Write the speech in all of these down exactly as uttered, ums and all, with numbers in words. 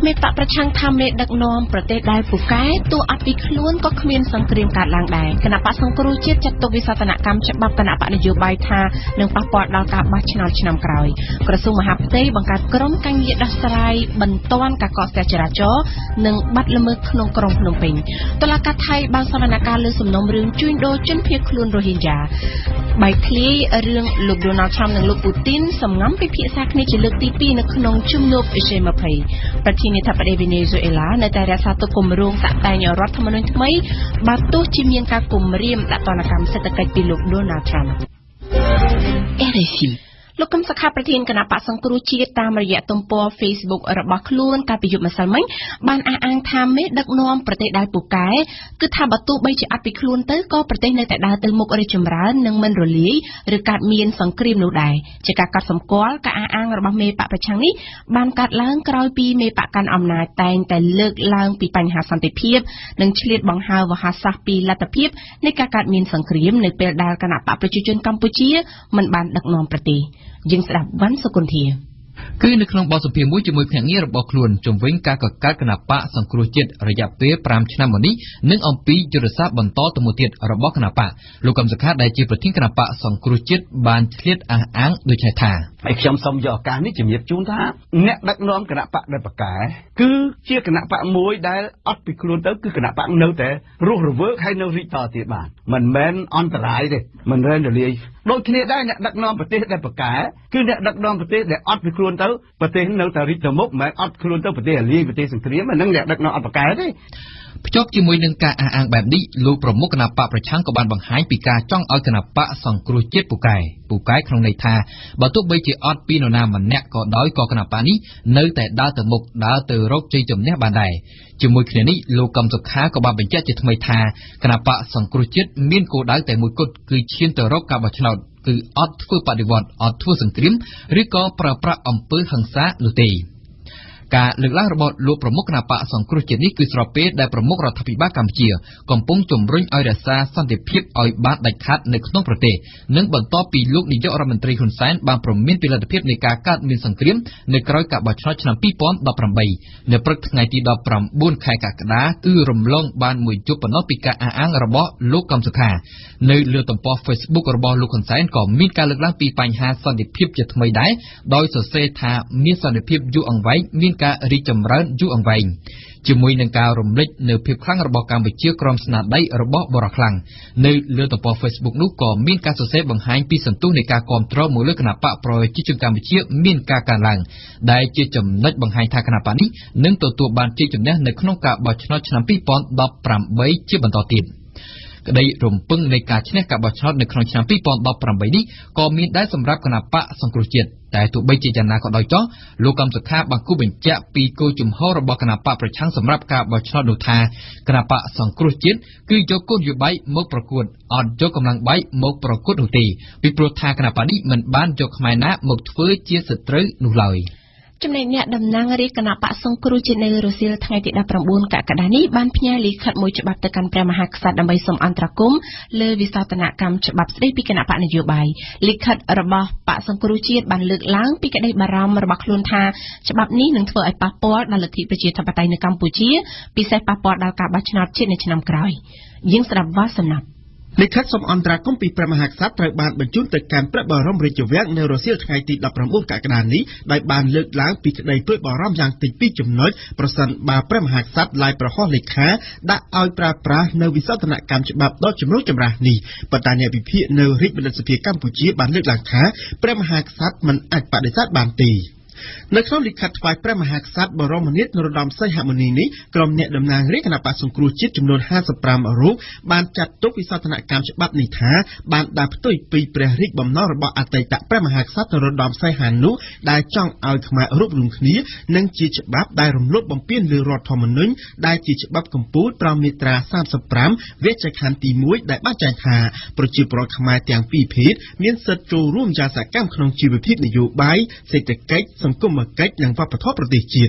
មេបកប្រឆាំងថាមេដឹកនាំប្រទេសដែលពូកែតួអត់ពីខ្លួនក៏គ្មានសង្គ្រាមកើតឡើងដែរគណៈបកសង្គ្រោះជាតិចាត់ទុកវិសោធនកម្មច្បាប់គណៈបកនយោបាយថានឹងប៉ះពាល់ដល់ការបោះឆ្នោតឆ្នាំក្រោយក្រសួងមហាផ្ទៃបង្កើតក្រុមការងារដោះស្រាយបន្ទាន់ការកកស្ទះចរាចរណ៍និងបាត់ល្មើសក្នុងក្រុងភ្នំពេញតុលាការថៃបានសវនកម្មលើសំណុំរឿងជួញដូរជនភៀសខ្លួនរ៉ូហីញ៉ាបែកធ្លាយរឿងលោក Donald Trump និងលោក Putin សម្ងំពិភាក្សាគ្នាជាលើកទីពីរនៅក្នុងជំនួប G ยี่สิบ ប្រធានាធិបតីវេណេហ្ស៊ុយអេឡានៅតែរក្សាទុកគម្រោងតាក់តែងរដ្ឋធម្មនុញ្ញថ្មីបើទោះជាមានការគំរាមដាក់ទណ្ឌកម្មសេដ្ឋកិច្ចពីលោក Donald Trump អេរេស៊ីលោកកឹមសុខាប្រធានគណៈបកសង្គ្រោះជាតិតាមរយៈទំព័រ Facebook របស់ខ្លួនកាលពីយប់ម្សិលមិញបានអះអាងថាមេដឹកនាំប្រទេសដែលពូកែគឺថាបើទោះបីជាអត់ពីខ្លួនទៅក៏ប្រទេសនៅតែដើរទៅមុខរីកចម្រើននិងមិនរលាយឬកើតមានសង្គ្រាមនោះដែរជាការកត់សម្គាល់ការអះអាងរបស់មេបកប្រឆាំងនេះបានកាត់ឡើងក្រោយពីមេបកកាន់អំណាចតែងតែលើកឡើងពីបញ្ហាសន្តិភាពនិងឆ្លៀតបង្ហើរវោហារសាស្ត្រពីលទ្ធភាពនៃការកើតមានសង្គ្រាមនៅពេលដែលគណៈបកប្រជាជនកម្ពុជាមិនបានដឹកនាំប្រទេសយើងស្ដាប់វ៉ាន់សុគន្ធាគឺនៅក្នុងបទសម្ភាសន៍មួយជាមួយភ្នាក់ងាររបស់ខ្លួនជំវិញការកកើតគណៈបកសង្គ្រោះជាតិរយៈពេលប្រាំឆ្នាំមកនេះនិងអំពីយុទ្ធសាស្ត្របន្តទៅមុខទៀតរបស់គណៈបកលោកកឹមសុខាដែលជាប្រធានគណៈបកសង្គ្រោះជាតិបានឆ្លៀតអះអាងដូចនេះថាហើយខ្ញុំសូមយកឱកាសនេះជំរាបជូនថាអ្នកដឹកនាំគណៈបកដែលបកែគឺជាគណៈបកមួយដែលអត់ពីខ្លួនទៅគឺគណៈបកនៅតែរស់រវើកហើយនៅរីកតទៀតបានមិនមែនអន្តរាយទេមិនមែនរលាយដូចគ្នាដែរអ្នកដឹកនាំប្រទេសដែលបកែគឺអ្នកដឹកនាំប្រទេសដែលអត់ពីខ្លួនទៅប្រទេសនៅតែរីកទៅមុខមិនមែនអត់ខ្លួនទៅប្រទេសរលាយប្រទេសសង្គ្រាមអានឹងអ្នកដឹកនាំអត់បកែទេភ្ជាប់ជាមួយនឹងការអះអាងបែបនេះលោកប្រមុខគណៈបកប្រឆាំងក៏បានបង្ហាញពីការចង់ឲ្យគណៈបកសង្គ្រោះជាតិពូកែពូកែក្នុងន័យថាបើទោះបីជាអត់ពីនរណាម្នាក់ក៏ដោយក៏គណៈបកនេះនៅតែដើរទៅមុខដើរទៅរកជ័យជំនះបានដែរជាមួយគ្នានេះលោកកឹមសុខាក៏បានបញ្ជាក់ជាថ្មីថាគណៈបកសង្គ្រោះជាតិមានគោលដៅតែមួយគត់គឺឈានទៅរកការបោះឆ្នោតគឺអត់ធ្វើបដិវត្តអត់ធ្វើសង្គ្រាមឬក៏ប្រើប្រាស់អំពើហិង្សានោះទេការលើកឡើងរបស់លោកប្រមុខគណៈបកសង្គ្រោះជាតិនេះគឺស្របពេលដែលប្រមុខរដ្ឋាភិបាលកម្ពុជាកំពុងជំរុញឲ្យរក្សាសន្តិភាពឲ្យបានដាច់ខាតនៅក្នុងប្រទេសនិងបន្ទាប់ពីលោកនាយករដ្ឋមន្ត្រីហ៊ុនសែនបានប្រមានពីលទ្ធភាពនៃការកើតមានសង្គ្រាមនៅក្រោយការបោះឆ្នោតឆ្នាំពីរពាន់ដប់ប្រាំបីនៅព្រឹកថ្ងៃទីដប់ប្រាំបួនខែកក្កដាគឺរំលងបានមួយយប់ប៉ុណ្ណោះពីការអះអាងរបស់លោកកឹមសុខានៅលើទំព័រ Facebook របស់លោកហ៊ុនសែនក៏មានការលើកឡើងពីបញ្ហាសន្តិភាពជាថ្មីដែរដោយសរសេរថាមានសន្តិភាពយូរអង្វែងមានការរីកចម្រើនយូរអង្វែងជាមួយនឹងការរំលេចនៅភាពខ្លាំងរបស់កម្ពុជាក្រោមស្នាដៃរបស់បរិខ្លាំងនៅលើទំព័រ Facebook នោះក៏មានការសរសេរបង្ហាញពីសន្ទុះនៃការគាំទ្រមកលើគណៈបកប្រជាជនកម្ពុជាមានការកើនឡើងដែលជាចំណុចបង្ហាញថាគណៈបកនេះនឹងទទួលបានជ័យជំនះនៅក្នុងការបោះឆ្នោតឆ្នាំពីរពាន់ដប់ប្រាំបីជាបន្តទៀតក្តីរំពឹងនៃការឈ្នះការបោះឆ្នោតនៅក្នុងឆ្នាំពីរពាន់ដប់ប្រាំបីនេះក៏មានដែរសម្រាប់គណៈបកសង្គ្រោះជាតិតែទោះបីជាយ៉ាងណាក៏ដោយចុះលោកកឹមសុខាបានគូបញ្ជាក់ពីគោលជំហររបស់គណៈបកប្រឆាំងសម្រាប់ការបោះឆ្នោតនោះថាគណៈបកសង្គ្រោះជាតិគឺយកគោលនយោបាយមកប្រកួតអត់យកកម្លាំងបាយមកប្រកួតនោះទេពីព្រោះថាគណៈបកនេះមិនបានយកខ្មែរណាមកធ្វើជាសត្រូវនោះឡើយចំណែកអ្នកតំណាងរាជគណៈបកសង្គ្រោះជាតិនៅរុស្ស៊ីថ្ងៃទីដប់ប្រាំបួនកក្កដានេះបានផ្ញើលិខិតមួយច្បាប់ទៅកាន់ព្រះមហាក្សត្រដើម្បីសូមអន្តរាគមន៍លើវិសោធនកម្មច្បាប់ស្តីពីគណៈបកនយោបាយលិខិតរបស់បកសង្គ្រោះជាតិបានលើកឡើងពីក្តីបារម្ភរបស់ខ្លួនថាច្បាប់នេះនឹងធ្វើឲ្យប៉ះពាល់ដល់លទ្ធិប្រជាធិបតេយ្យនៅកម្ពុជាពិសេសប៉ះពាល់ដល់ការបោះឆ្នោតជាតិនៅឆ្នាំក្រោយយើងស្ដាប់វាសនាលិខិតសូមអន្តរាគមន៍ពីព្រះមហាក្សត្រត្រូវបានបញ្ជូនទៅកាន់ព្រះបរមរាជវាំងនៅរុស្ស៊ីថ្ងៃទីដប់ប្រាំបួនកក្កដានេះដោយបានលើកឡើងពីក្តីព្រួយបារម្ភយ៉ាងតិចពីរចំណុចប្រសិនបើព្រះមហាក្សត្រឡាយប្រហោះលេខាដាក់ឲ្យប្រើប្រាស់នៅវិសោធនកម្មច្បាប់ដ៏ចម្រូងចម្រាសនេះប៉ុន្តែអ្នកវិភាគនៅរាជបណ្ឌិតសភាកម្ពុជាបានលើកឡើងថាព្រះមហាក្សត្រមិនអាចបដិសេធបានទេនៅក្នុងលិខិតថ្វាយព្រះមហាក្សត្របរមនាថនរោត្តមសីហមុនីនេះក្រុមអ្នកតំណាងរាជគណៈបក្សសង្គ្រោះជាតិចំនួនห้าสิบห้าរូបបានចាត់ទុកវិសោធនកម្មច្បាប់នេះថាបានដើរផ្ទុយពីព្រះរាជបំណងរបស់អតីតព្រះមហាក្សត្រនរោត្តមសីហនុដែលចង់ឲ្យខ្មែររួបរวมគ្នានិងជាច្បាប់ដែលរំលោភបំពានលើរដ្ឋធម្មនុញ្ញដែលជាច្បាប់កម្ពុជាប្រមាត្រាសាមសិបប្រាំវគ្គខណ្ឌទីមួយដែលបានចែងថាប្រជាពលរដ្ឋខ្មែរទាំងពីរភេទមានសិទ្ធិចូលរួមយ៉ាងសកម្មក្នុងជីវភាពនយោបាយសេដ្ឋកិច្ចសង្គមគិច្ចនិងវប្បធម៌ប្រទេសជាតិ។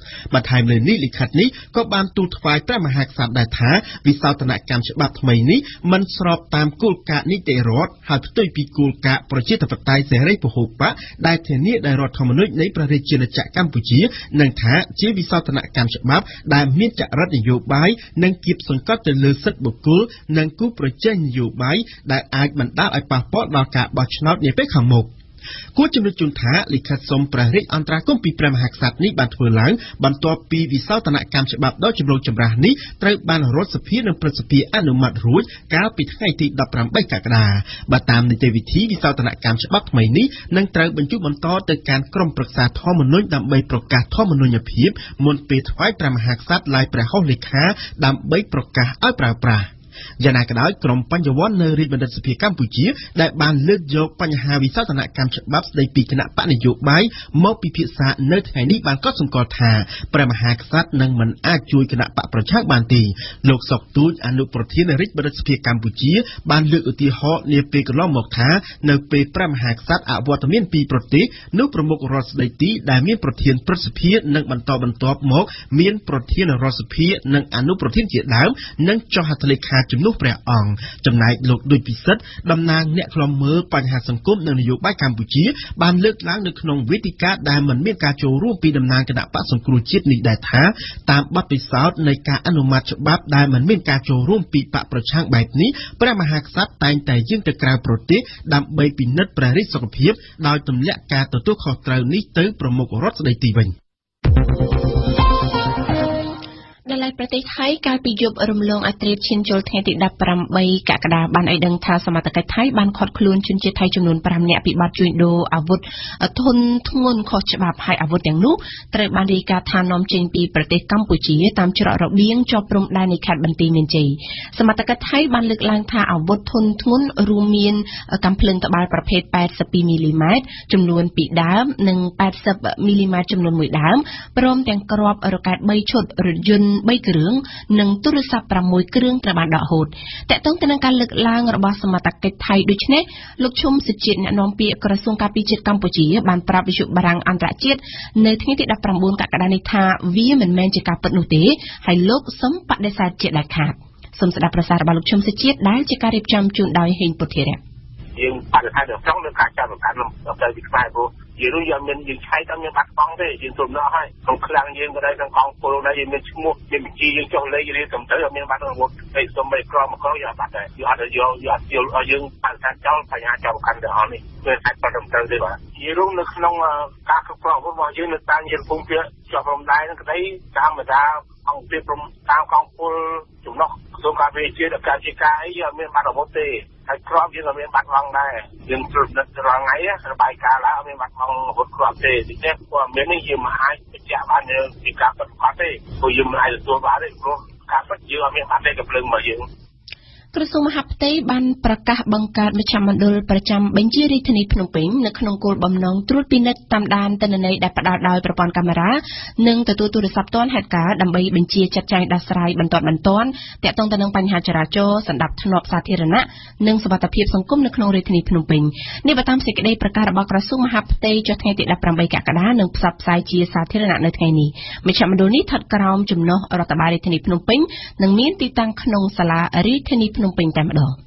បន្ថែមលើនេះលិខិតនេះក៏បានទូលថ្វាយព្រះមហាក្សត្រដែរថាវិសោធនកម្មច្បាប់ថ្មីនេះមិនស្របតាមគោលការណ៍នីតិរដ្ឋហើយផ្ទុយពីគោលការណ៍ប្រជាធិបតេយ្យសេរីពហុបកដែលធានាដោយរដ្ឋធម្មនុញ្ញនៃព្រះរាជាណាចក្រកម្ពុជានិងថាជាវិសោធនកម្មច្បាប់ដែលមានចរិតនយោបាយនិងគៀបសង្កត់ទៅលើសិទ្ធិបុគ្គលនិងគូប្រជែងនយោបាយដែលអាចបណ្ដាលឲ្យប៉ះពាល់ដល់ការបោះឆ្នោតនាពេលខាងមុខគួរជំរាបជូនថាលិខិតសុំព្រះរាជអន្តរាគមន៍ពីព្រះមហាក្សត្រនេះបានធ្វើឡើងបន្ទាប់ពីវិសោធនកម្មច្បាប់ដ៏ចម្រូងចម្រាសនេះត្រូវបានរដ្ឋសភានិងព្រឹទ្ធសភាអនុម័តរួចកាលពីថ្ងៃទីដប់ប្រាំបីកក្កដាបើតាមនីតិវិធីវិសោធនកម្មច្បាប់ថ្មីនេះនឹងត្រូវបញ្ជូនបន្តទៅកាន់ក្រុមប្រឹក្សាធម្មនុញ្ញដើម្បីប្រកាសធម្មនុញ្ញភាពមុនពេលថ្វាយព្រះមហាក្សត្រឡាយព្រះហស្ថលេខាដើម្បីប្រកាសឲ្យប្រើប្រាស់យ៉ាងណាក៏ដោយក្រុមបញ្ញវន្តនៅរាជបណ្ឌិតសភាកម្ពុជាដែលបានលើកយកបញ្ហាវិសោធនកម្មច្បាប់ស្ដីពីគណៈបកនយោបាយមកពិភាក្សានៅថ្ងៃនេះបានកត់សម្គាល់ថាព្រះមហាក្សត្រនឹងមិនអាចជួយគណៈបកប្រឆាំងបានទេលោកសុកទូចអនុប្រធានរាជបណ្ឌិតសភាកម្ពុជាបានលើកឧទាហរណ៍នាពេលកន្លងមកថានៅពេលព្រះមហាក្សត្រអវត្តមានពីប្រទេសនោះប្រមុខរដ្ឋស្ដីទីដែលមានប្រធានព្រឹទ្ធសភានិងបន្តបន្ទាប់មកមានប្រធានរដ្ឋសភានិងអនុប្រធានជាដើមនិងចុះហត្ថលេខាជំនួសព្រះអង្គចំណែកលោកដូចពិសិដ្ឋតំណាងអ្នកខ្លំមើលបញ្ហាសង្គមនិងនយោបាយកម្ពុជាបានលើកឡើងនៅក្នុងវេទិកាដែលមិនមានការចូលរួមពីតំណាងគណៈបក្សសង្គ្រោះជាតិនេះដែរថាតាមបទពិសោធន៍នៃការអនុម័តច្បាប់ដែលមិនមានការចូលរួមពីបកប្រឆាំងបែបនេះព្រះមហាក្សត្រតែងតែយាងទៅក្រៅប្រទេសដើម្បីពិនិត្យព្រះរាជសុខភាពដោយទម្លាក់ការទទួលខុសត្រូវនេះទៅប្រមុខរដ្ឋស្ដីទីវិញដែលឡែកប្រទេសថៃកាលពីយប់រំលងអត្រាឈានចូលថ្ងៃទីដប់ប្រាំបីកក្កដាបានឲ្យដឹងថាសមត្ថកិច្ចថៃបានឃាត់ខ្លួនជនជាតិថៃចំនួនប្រាំនាក់ពីបទជួញដូរអាវុធធុនធ្ងន់ខុសច្បាប់ហើយអាវុធទាំងនោះត្រូវបានរាយការណ៍ថានាំចេញពីប្រទេសកម្ពុជាតាមច្រករបៀងជាប់ព្រំដែននៃខេត្តបន្ទាយមានជ័យសមត្ថកិច្ចថៃបានលើកឡើងថាអាវុធធុនធ្ងន់រួមមានកាំភ្លើងត្បាល់ប្រភេទប៉ែតសិបពីរមីលីម៉ែត្រចំនួនពីរដើមនិងប៉ែតសិបមីលីម៉ែត្រចំនួនមួយដើមព្រមទាំងគ្រាប់រ៉ុកែតបីឈុតរថយន្តបីគ្រឿងនិងទូរស័ព្ទប្រាំមួយគ្រឿងត្រូវបានដកហូតតកតងទៅនឹងការលើកឡើងរបស់សមត្ថកិច្ចថៃដូចនេះលោកឈុំសុជាតិអ្នកនាំពាក្យក្រសួងការពារជាតិកម្ពុជាបានប្រាប់វិទ្យុបារាំងអន្តរជាតិនៅថ្ងៃទីដប់ប្រាំបួនកក្កដានេះថាវាមិនមែនជាការពិតនោះទេហើយលោកសូមបដិសេធជាដាច់ខាតសូមស្ដាប់ប្រសាសន៍របស់លោកឈុំសុជាតិដែលជាការរៀបចំជូនដោយហេងពុទ្ធិរៈយើងបដិសេធtrongនឹងការចាប់ប្រកាន់ទៅពីខ្មែរព្រោះយើងនោះយើងមានយើងឆៃតាមយើងបាត់បង់ទេយើងទុំណោះហើយក្នុងខ្លាំងយើងក៏ដែរក្នុងកងពលដែរយើងមានឈ្មោះមានបញ្ជីយើងចុះលេខរៀនទៅទៅអត់មានបាត់រវល់តែសុំបីក្រមកក្រយើងអត់បាត់ដែរយើងអត់យកយកអត់យល់ឲ្យយើងបដិសេធចោលបញ្ហាចាប់ប្រកាន់ទៅអស់នេះវាអាចប្រដំទៅទេបាទយើងនោះនៅក្នុងការគ្រប់គ្រងរបស់យើងនៅតាមយើងភូមិភាគជាប់ព្រំដែនហ្នឹងក្តីតាមបដាអង្គភាពព្រំតាមកងពលចំណុះក្រសួងការពារជាតិការជាការអីយើងអត់មានបាត់រវល់ទេហើយគ្រាប់យើងក៏មានបាត់បង់ដែរយើងត្រួតពិនិត្យរាល់ថ្ងៃរបាយការណ៍ឡើងអត់មានបាត់បង់រហូតគ្រាប់ទេទីនេះព័ត៌មាននេះយើងមិនអាចបញ្ជាក់បានពីការពិតប្រាកដទេព្រោះយើងមិនអាចទទួលបានទេព្រោះការពិតយើងអត់មានបាត់ទេកំភ្លើងមកយើងក្រសួងមហាផ្ទៃបានប្រកាសបង្កើតមជ្ឈមណ្ឌលប្រចាំបញ្ជារាជធានីភ្នំពេញនៅក្នុងគោលបំណងត្រួតពិនិត្យតាមដានទិន្នន័យដែលផ្ដល់ដោយប្រព័ន្ធកាមេរ៉ានិងទទួលទូរស័ព្ទទាន់ហេតុការណ៍ដើម្បីបញ្ជាចាត់ចែងដោះស្រាយបន្ទាន់បន្ទាន់ទាក់ទងទៅនឹងបញ្ហាចរាចរណ៍សណ្ដាប់ធ្នាប់សាធារណៈនិងសុវត្ថិភាពសង្គមនៅក្នុងរាជធានីភ្នំពេញនេះបើតាមសេចក្តីប្រកាសរបស់ក្រសួងមហាផ្ទៃចុះថ្ងៃទីដប់ប្រាំបីកក្កដានិងផ្សព្វផ្សាយជាសាធារណៈនៅថ្ងៃនេះមជ្ឈមណ្ឌលនេះស្ថិតក្រោមជំនួសរដ្ឋបាលរាជធានីភ្នំពេញនិងមានទីតាំងក្នុងសាលារាជធានីភ្នំពេញតែម្ដង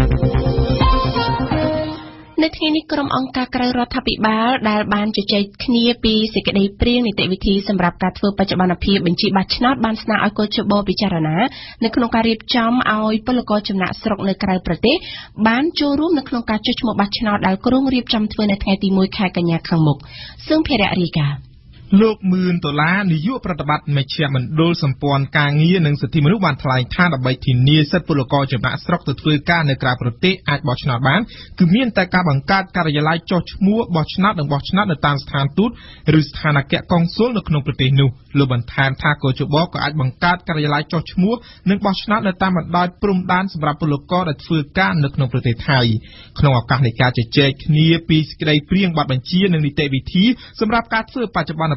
នៅថ្ងៃនេះក្រុមអង្គការក្រៅរដ្ឋាភិបាលដែលបានជជែកគ្នាពីសេចក្តីព្រាងនីតិវិធីសម្រាប់ការធ្វើបច្ចុប្បន្នភាពបញ្ជីបោះឆ្នោតបានស្នើឲ្យកោជបពិចារណានៅក្នុងការរៀបចំឲ្យពលករចំណាក់ស្រុកនៅក្រៅប្រទេសបានចូលរួមនៅក្នុងការចុះឈ្មោះបោះឆ្នោតដែលក្រុងរៀបចំធ្វើនៅថ្ងៃទីមួយខែកញ្ញាខាងមុខសឹងភារៈរាយការណ៍លោកមឿនដុល្លារនាយកប្រតិបត្តិមជ្ឈមណ្ឌលសម្ព័ន្ធការងារនិងសិទ្ធិមនុស្សបានថ្លែងថាដើម្បីធានាសិទ្ធិពលករចំណាក់ស្រុកទៅធ្វើការនៅក្រៅប្រទេសអាចបោះឆ្នោតបានគឺមានតែការបង្កើតការិយាល័យចុះឈ្មោះបោះឆ្នោតនិងបោះឆ្នោតនៅតាមស្ថានទូតឬស្ថានអគ្គកុងស៊ុលនៅក្នុងប្រទេសនោះលោកបន្ថែមថាកោជបក៏អាចបង្កើតការិយាល័យចុះឈ្មោះនិងបោះឆ្នោតនៅតាមបណ្ដោយព្រំដែនសម្រាប់ពលករដែលធ្វើការនៅក្នុងប្រទេសថៃក្នុងឱកាសនៃការជជែកគ្នាពីសេចក្តីព្រាងបទបញ្ជានិងនីតិវិធីសម្រាប់ការធ្វើបច្ចុប្បន្ន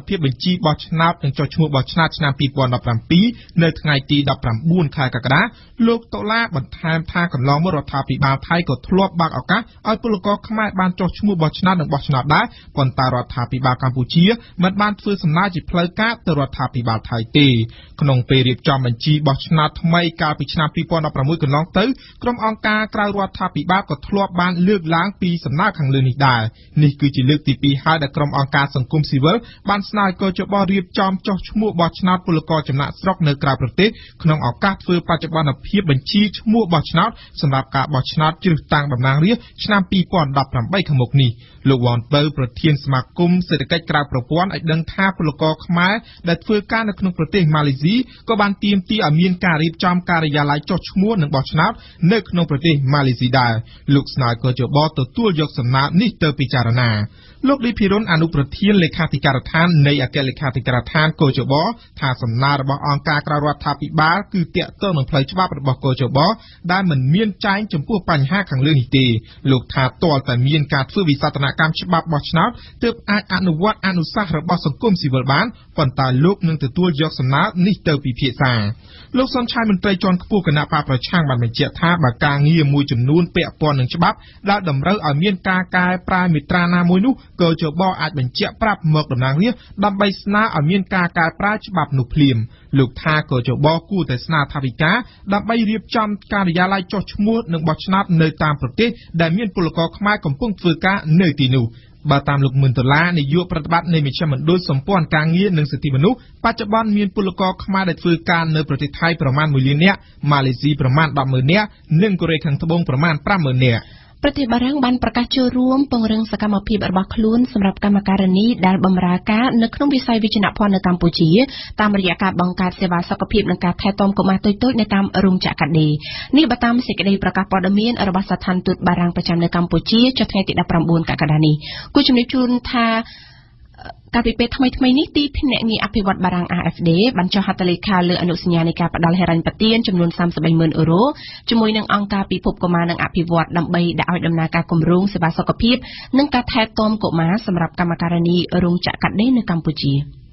ភាពបញ្ជីបោះឆ្នោតនិងចុះឈ្មោះបោះឆ្នោតឆ្នាំពីរពាន់ដប់ប្រាំពីរនៅថ្ងៃទីដប់ប្រាំបួនខែកក្កដាលោកតុលាបន្ថែមថាកន្លងមករដ្ឋាភិបាលថៃក៏ធ្លាប់បើកឱកាសឲ្យពលករខ្មែរបានចុះឈ្មោះបោះឆ្នោតនិងបោះឆ្នោតដែរប៉ុន្តែរដ្ឋាភិបាលកម្ពុជាមិនបានធ្វើសំណើជាផ្លូវការទៅរដ្ឋាភិបាលថៃទេក្នុងពេលរៀបចំបញ្ជីបោះឆ្នោតថ្មីកាលពីឆ្នាំពីរពាន់ដប់ប្រាំមួយកន្លងទៅក្រុមអង្គការក្រៅរដ្ឋាភិបាលក៏ធ្លាប់បានលើកឡើងពីសំណើខាងលើនេះដែរនេះគឺជាលើកទីពីរហើយដែលក្រុមអង្គការសង្គមស៊ីវិលបានស្នើឲ្យកោជបរៀបចំចុះឈ្មោះបោះឆ្នោតពលករចំណាក់ស្រុកនៅក្រៅប្រទេសក្នុងឱកាសធ្វើបច្ចុប្បន្នភាពបញ្ជីឈ្មោះបោះឆ្នោតសម្រាប់ការបោះឆ្នោតជ្រើសតាំងតំណាងរាស្ត្រឆ្នាំពីរពាន់ដប់ប្រាំបីខាងមុខនេះលោកវ៉ាន់ពៅប្រធានសមាគមសេដ្ឋកិច្ចក្រៅប្រព័ន្ធឲ្យដឹងថាពលករខ្មែរដែលធ្វើការនៅក្នុងប្រទេសម៉ាឡេស៊ីក៏បានទាមទារឲ្យមានការរៀបចំការិយាល័យចុះឈ្មោះនិងបោះឆ្នោតនៅក្នុងប្រទេសម៉ាឡេស៊ីដែរលោកស្នើកោជបទទួលយកសំណើនេះទៅពិចារណាលោកលីភិរុនអនុប្រធានលេខាធិការដ្ឋាននៃអគ្គលេខាធិការដ្ឋានកោជបថាសំណើរបស់អង្គការក្រៅរដ្ឋាភិបាលគឺទាក់ទងនឹងផ្លូវច្បាប់របស់កោជបដែលមិនមានចែងចំពោះបញ្ហាខាងលើនេះទេលោកថាទាល់តែមានការធ្វើវិសោធនកម្មច្បាប់បោះឆ្នោតទើបអាចអនុវត្តអនុសាសន៍របស់សង្គមស៊ីវិលបានប៉ុន្តែលោកនឹងទទួលយកសំណើនេះទៅពិភាក្សាលោកសុនឆៃមន្ត្រីជាន់ខ្ពស់គណៈបកប្រឆាំងបានបញ្ជាក់ថាបើការងារមួយចំនួនពាក់ព័ន្ធនឹងច្បាប់ដែលតម្រូវឲ្យមានការកែប្រែមាត្រាណាមួយនោះកោជបអាចបញ្ជាក់ប្រាប់មកតំណាងរាស្ត្រដើម្បីស្នើឲ្យមានការកែប្រែច្បាប់នោះភ្លាមលោកថាកោជបគួរតែស្នើថាវិការដើម្បីរៀបចំការិយាល័យចុះឈ្មោះនិងបោះឆ្នោតនៅតាមប្រទេសដែលមានពលករខ្មែរកំពុងធ្វើការនៅទីនោះបើតាមលោកមឿនដុល្លារនាយកប្រតិបត្តិនៃមជ្ឈមណ្ឌលសម្ព័ន្ធការងារនិងសិទ្ធិមនុស្សបច្ចុប្បន្នមានពលករខ្មែរដែលធ្វើការនៅប្រទេសថៃប្រមាណមួយលាននាក់ម៉ាឡេស៊ីប្រមាណដប់ម៉ឺននាក់និងកូរ៉េខាងត្បូងប្រមាណប្រាំម៉ឺននាក់ប្រទេសបារាំងបានប្រកាសចូលរួមពង្រឹងសកម្មភាពរបស់ខ្លួនសម្រាប់កម្មការិនីដែលបម្រើការនៅក្នុងវិស័យវិជ្ជាភ័ណ្ឌនៅកម្ពុជាតាមរយៈការបង្កើតសេវាសុខភាពនិងការថែទាំកុមារតូចៗនៅតាមរោងចក្រកាដេនេះបើតាមសេចក្តីប្រកាសព័ត៌មានរបស់ស្ថានទូតបារាំងប្រចាំនៅកម្ពុជាចុះថ្ងៃទីដប់ប្រាំបួនកក្កដានេះគូជំរាបជូនថាការពិភាក្សាថ្មីថ្មីនេះទីភ្នាក់ងារអភិវឌ្ឍបារាំង អា អេហ្វ ដេ បានចុះហត្ថលេខាលើអនុសញ្ញានៃការផ្ដល់ហិរញ្ញប្បទានចំនួនសាមសិបបីម៉ឺនអឺរ៉ូជាមួយនឹងអង្គការពិភពកុមារនិងអភិវឌ្ឍដើម្បីដាក់ឲ្យដំណើរការគម្រោងសេវាសុខភាពនិងការថែទាំកុមារសម្រាប់កម្មការិនីរោងចក្រកាដេនៅកម្ពុជា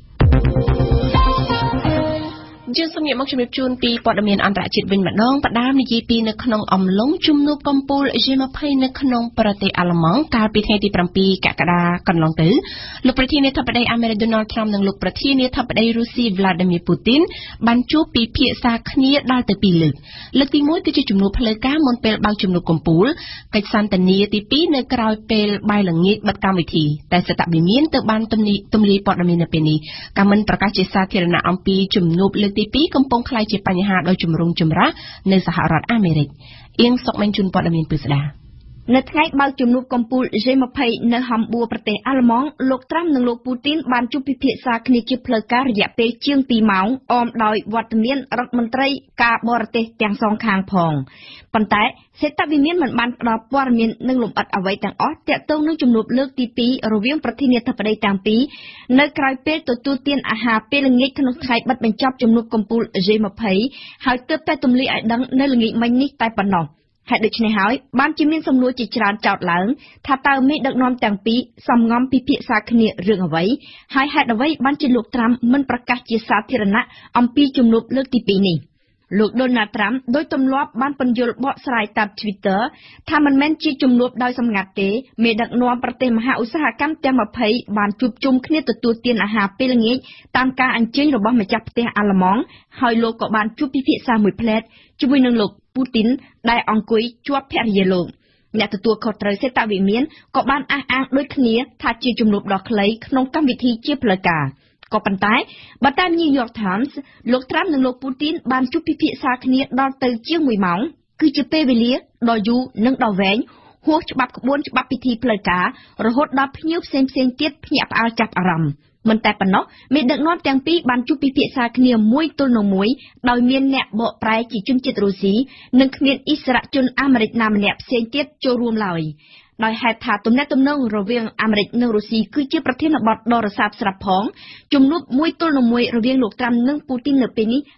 យើងសូមងាកមកជំរាបជូនពីព័ត៌មានអន្តរជាតិវិញម្ដងផ្ដើមនិយាយពីនៅក្នុងអំឡុងជំនួបកំពូល G ยี่สิบ នៅក្នុងប្រទេសអាល្លឺម៉ង់កាលពីថ្ងៃទីប្រាំពីរកក្កដាកន្លងទៅលោកប្រធានាធិបតីអាមេរិក Donald Trump និងលោកប្រធានាធិបតីរុស្ស៊ី Vladimir Putin បានជួបពិភាក្សាគ្នាដល់ទៅពីរលើកលើកទីមួយគឺជាជំនួបផ្លូវការមុនពេលបើកជំនួបកំពូលកិច្ចសន្ទនាទីពីរនៅក្រៅពេលបាយល្ងាចបិទកម្មវិធីតែសតវិមានទៅបានទំនីទំលាយព័ត៌មាននៅពេលនេះការមិនប្រកាសជាសាធារណៈអំពីជំនួបលើកទីពីរកំពុងក្លាយជាបញ្ហាដោយជំរុងចម្រាស់នៅសហរដ្ឋអាមេរិកអៀងសុកមេញជូនព័ត៌មានពិស្ដានៅថ្ងៃបើកជំនួបកំពូល G ยี่สิบ នៅហាំបួរប្រទេសអាល្លឺម៉ង់លោកត្រាំនិងលោកពូទីនបានជួបពិភាក្សាគ្នាជាផ្លូវការរយៈពេលជាងពីរម៉ោងអមដោយវត្តមានរដ្ឋមន្ត្រីការបរទេសទាំងសងខាងផងប៉ុន្តែសេតវិមានមិនបានផ្ដល់ព័ត៌មាននិងលម្អិតអ្វីទាំងអស់ទាក់ទងនឹងជំនួបលើកទីពីររវាងប្រធានាធិបតីទាំងពីរនៅក្រៅពេលទទួលទានអាហារពេលល្ងាចក្នុងថ្ងៃបិទបញ្ចប់ជំនួបកំពូល G ยี่สิบ ហើយទើបតែទម្លាយឲ្យដឹងនៅល្ងាចមិញនេះតែប៉ុណ្ណោះហេតុដូច្នេះហើយបានជាមានសំណួរជាច្រើនចោទឡើងថាតើមេដឹកនាំទាំងពីរសំងំពិភាក្សាគ្នារឿងអ្វីហើយហេតុអ្វីបានជាលោកត្រាំមិនប្រកាសជាសាធារណៈអំពីជំនួបលើកទីពីរនេះលោក Donald Trump ដោយទម្លាប់បានបញ្យល់បកស្រាយតាម Twitter ថាមិនមែនជាជំនួបដោយសម្ងាត់ទេមេដឹកនាំប្រទេសមហាឧស្សាហកម្មទាំងยี่สิบបានជួបជុំគ្នាទទួលទានអាហារពេលល្ងាចតាមការអញ្ជើញរបស់ម្ចាស់ផ្ទះអាល្លឺម៉ង់ហើយលោកក៏បានជួបពិភាក្សាមួយផ្លែតជាមួយនឹងលោកពូទីនដែលអង្គុយជាប់ភរិយាលោកអ្នកទទួលខុសត្រូវសេតវិមានក៏បានអះអាងដូចគ្នាថាជាជំនួបដ៏ខ្លីក្នុងកម្មវិធីជាផ្លូវការក៏ប៉ុន្តែបើតាម New York Times លោកត្រាំនិងលោកពូទីនបានជួបពិភាក្សាគ្នាដល់ទៅជាងមួយម៉ោងគឺជាពេលវេលាដ៏យូរនិងដ៏វែងហួសច្បាប់ក្បួនច្បាប់ពិធីផ្លូវការរហូតដល់ភ្ញៀវផ្សេងៗទៀតភ្ញាក់ផ្អើលចាប់អារម្មណ៍មិនតែប៉ុណ្ណោះមេដឹកនាំទាំងពីរបានជួបពិភាក្សាគ្នាមួយទល់នឹងមួយដោយមានអ្នកបកប្រែជាជនជាតិរុស្ស៊ីនិងគ្មានអិសរាជជនអាមេរិកណាម្នាក់ផ្សេងទៀតចូលរួមឡើយដោយហេតុថាទំនាក់ទំនងរវាងអាមេរិកនិងរុស្ស៊ីគឺជាប្រធានបទដ៏រសើបស្រាប់ផងជំនួបមួយទល់នឹងមួយរវាងលោកត្រាំនិងពូទីននៅពេលនេះ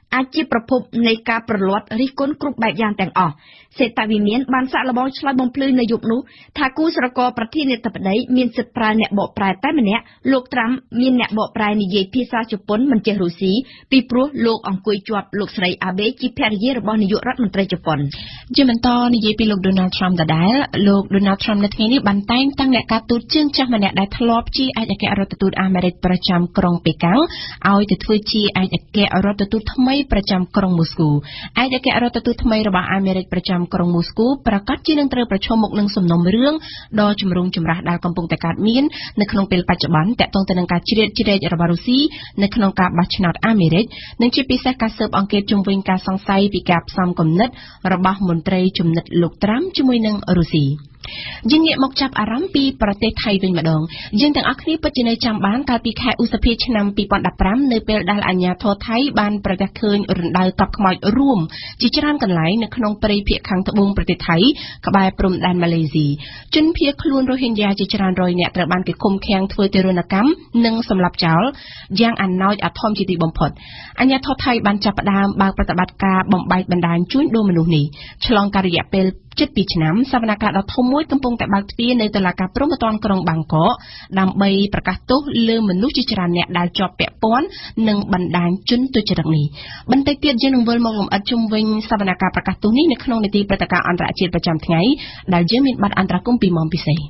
អាចជាប្រភពនៃការប្រឡត់រិះគន់គ្រប់បែបយ៉ាងទាំងអស់សេតវិមានបានសាកល្បងឆ្លើយបំភ្លឺនៅយប់នោះថាគូស្រករប្រធានាធិបតីមានសិទ្ធិប្រើអ្នកបកប្រែតែម្នាក់លោកត្រាំមានអ្នកបកប្រែនិយាយភាសាជប៉ុនមិនចេះរុស្ស៊ីពីព្រោះលោកអង្គុយជាប់លោកស្រីអាបេជាភរិយារបស់នាយករដ្ឋមន្ត្រីជប៉ុនជាបន្តនិយាយពីលោក Donald Trump ដដែលលោក Donald Trump នៅថ្ងៃនេះបានតែងតាំងអ្នកការទូតជើងចាស់ម្នាក់ដែលធ្លាប់ជាឯកអគ្គរដ្ឋទូតអាមេរិកប្រចាំក្រុងប៉េកាំងឲ្យទៅធ្វើជាឯកអគ្គរដ្ឋទូតថ្មីប្រចាំក្រុងមូស្គូឯកអគ្គរដ្ឋទូតថ្មីរបស់អាមេរិកប្រចាំក្រុងមូស្គូប្រកាសជានឹងត្រូវប្រឈមមុខនឹងសំណុំរឿងដ៏ជំរុងចម្រាស់ដែលកំពុងតែកើតមាននៅក្នុងពេលបច្ចុប្បន្នទាក់ទងទៅនឹងការជ្រៀតជ្រែករបស់រុស្ស៊ីនៅក្នុងការបោះឆ្នោតអាមេរិកនិងជាពិសេសការស៊ើបអង្កេតជុំវិញការសង្ស័យពីការផ្សំគំនិតរបស់មន្ត្រីជំនិតលោកត្រាំជាមួយនឹងរុស្ស៊ីយើងងាកមកចាប់អារម្មណ៍ពីប្រទេសថៃវិញម្ដងយើងទាំងអស់គ្នាពិតជានៅចាំបានកាលពីខែឧសភាឆ្នាំពីរពាន់ដប់ប្រាំនៅពេលដែលអាជ្ញាធរថៃបានប្រទះឃើញរណ្ដៅកប់ខ្មោចរួមជាច្រើនកន្លែងនៅក្នុងព្រៃភាគខាងត្បូងប្រទេសថៃក្បែរព្រំដែនម៉ាឡេស៊ីជនភៀសខ្លួនរ៉ូហិញយ៉ាជាច្រើនរយនាក់ត្រូវបានគេឃុំឃាំងធ្វើទារុណកម្មនិងសម្លាប់ចោលយ៉ាងអាណោចអាធំជាទីបំផុតអាជ្ញាធរថៃបានចាប់ផ្ដើមបើកប្រតិបត្តិការបំបែកបណ្ដាញជួញដូរមនុស្សនេះឆ្លងកាលរយៈពេលជិតពីរឆ្នាំសវនកម្មដ៏ធំមួយកំពុងតែបើកទ្វារនៅតុលាការព្រហ្មទណ្ឌក្រុងបាងកកដើម្បីប្រកាសទោសលើមនុស្សជាច្រើនអ្នកដែលជាប់ពាក់ព័ន្ធនឹងបណ្ដាញជនទុច្ចរិតនេះបន្តិចទៀតយើងនឹងវិលមកលំអិតជុំវិញសវនកម្មប្រកាសទោសនេះនៅក្នុងនីតិព្រឹត្តិការណ៍អន្តរជាតិប្រចាំថ្ងៃដែលយើងមានប័ណ្ណអន្តរកម្មពីមុំពិសេស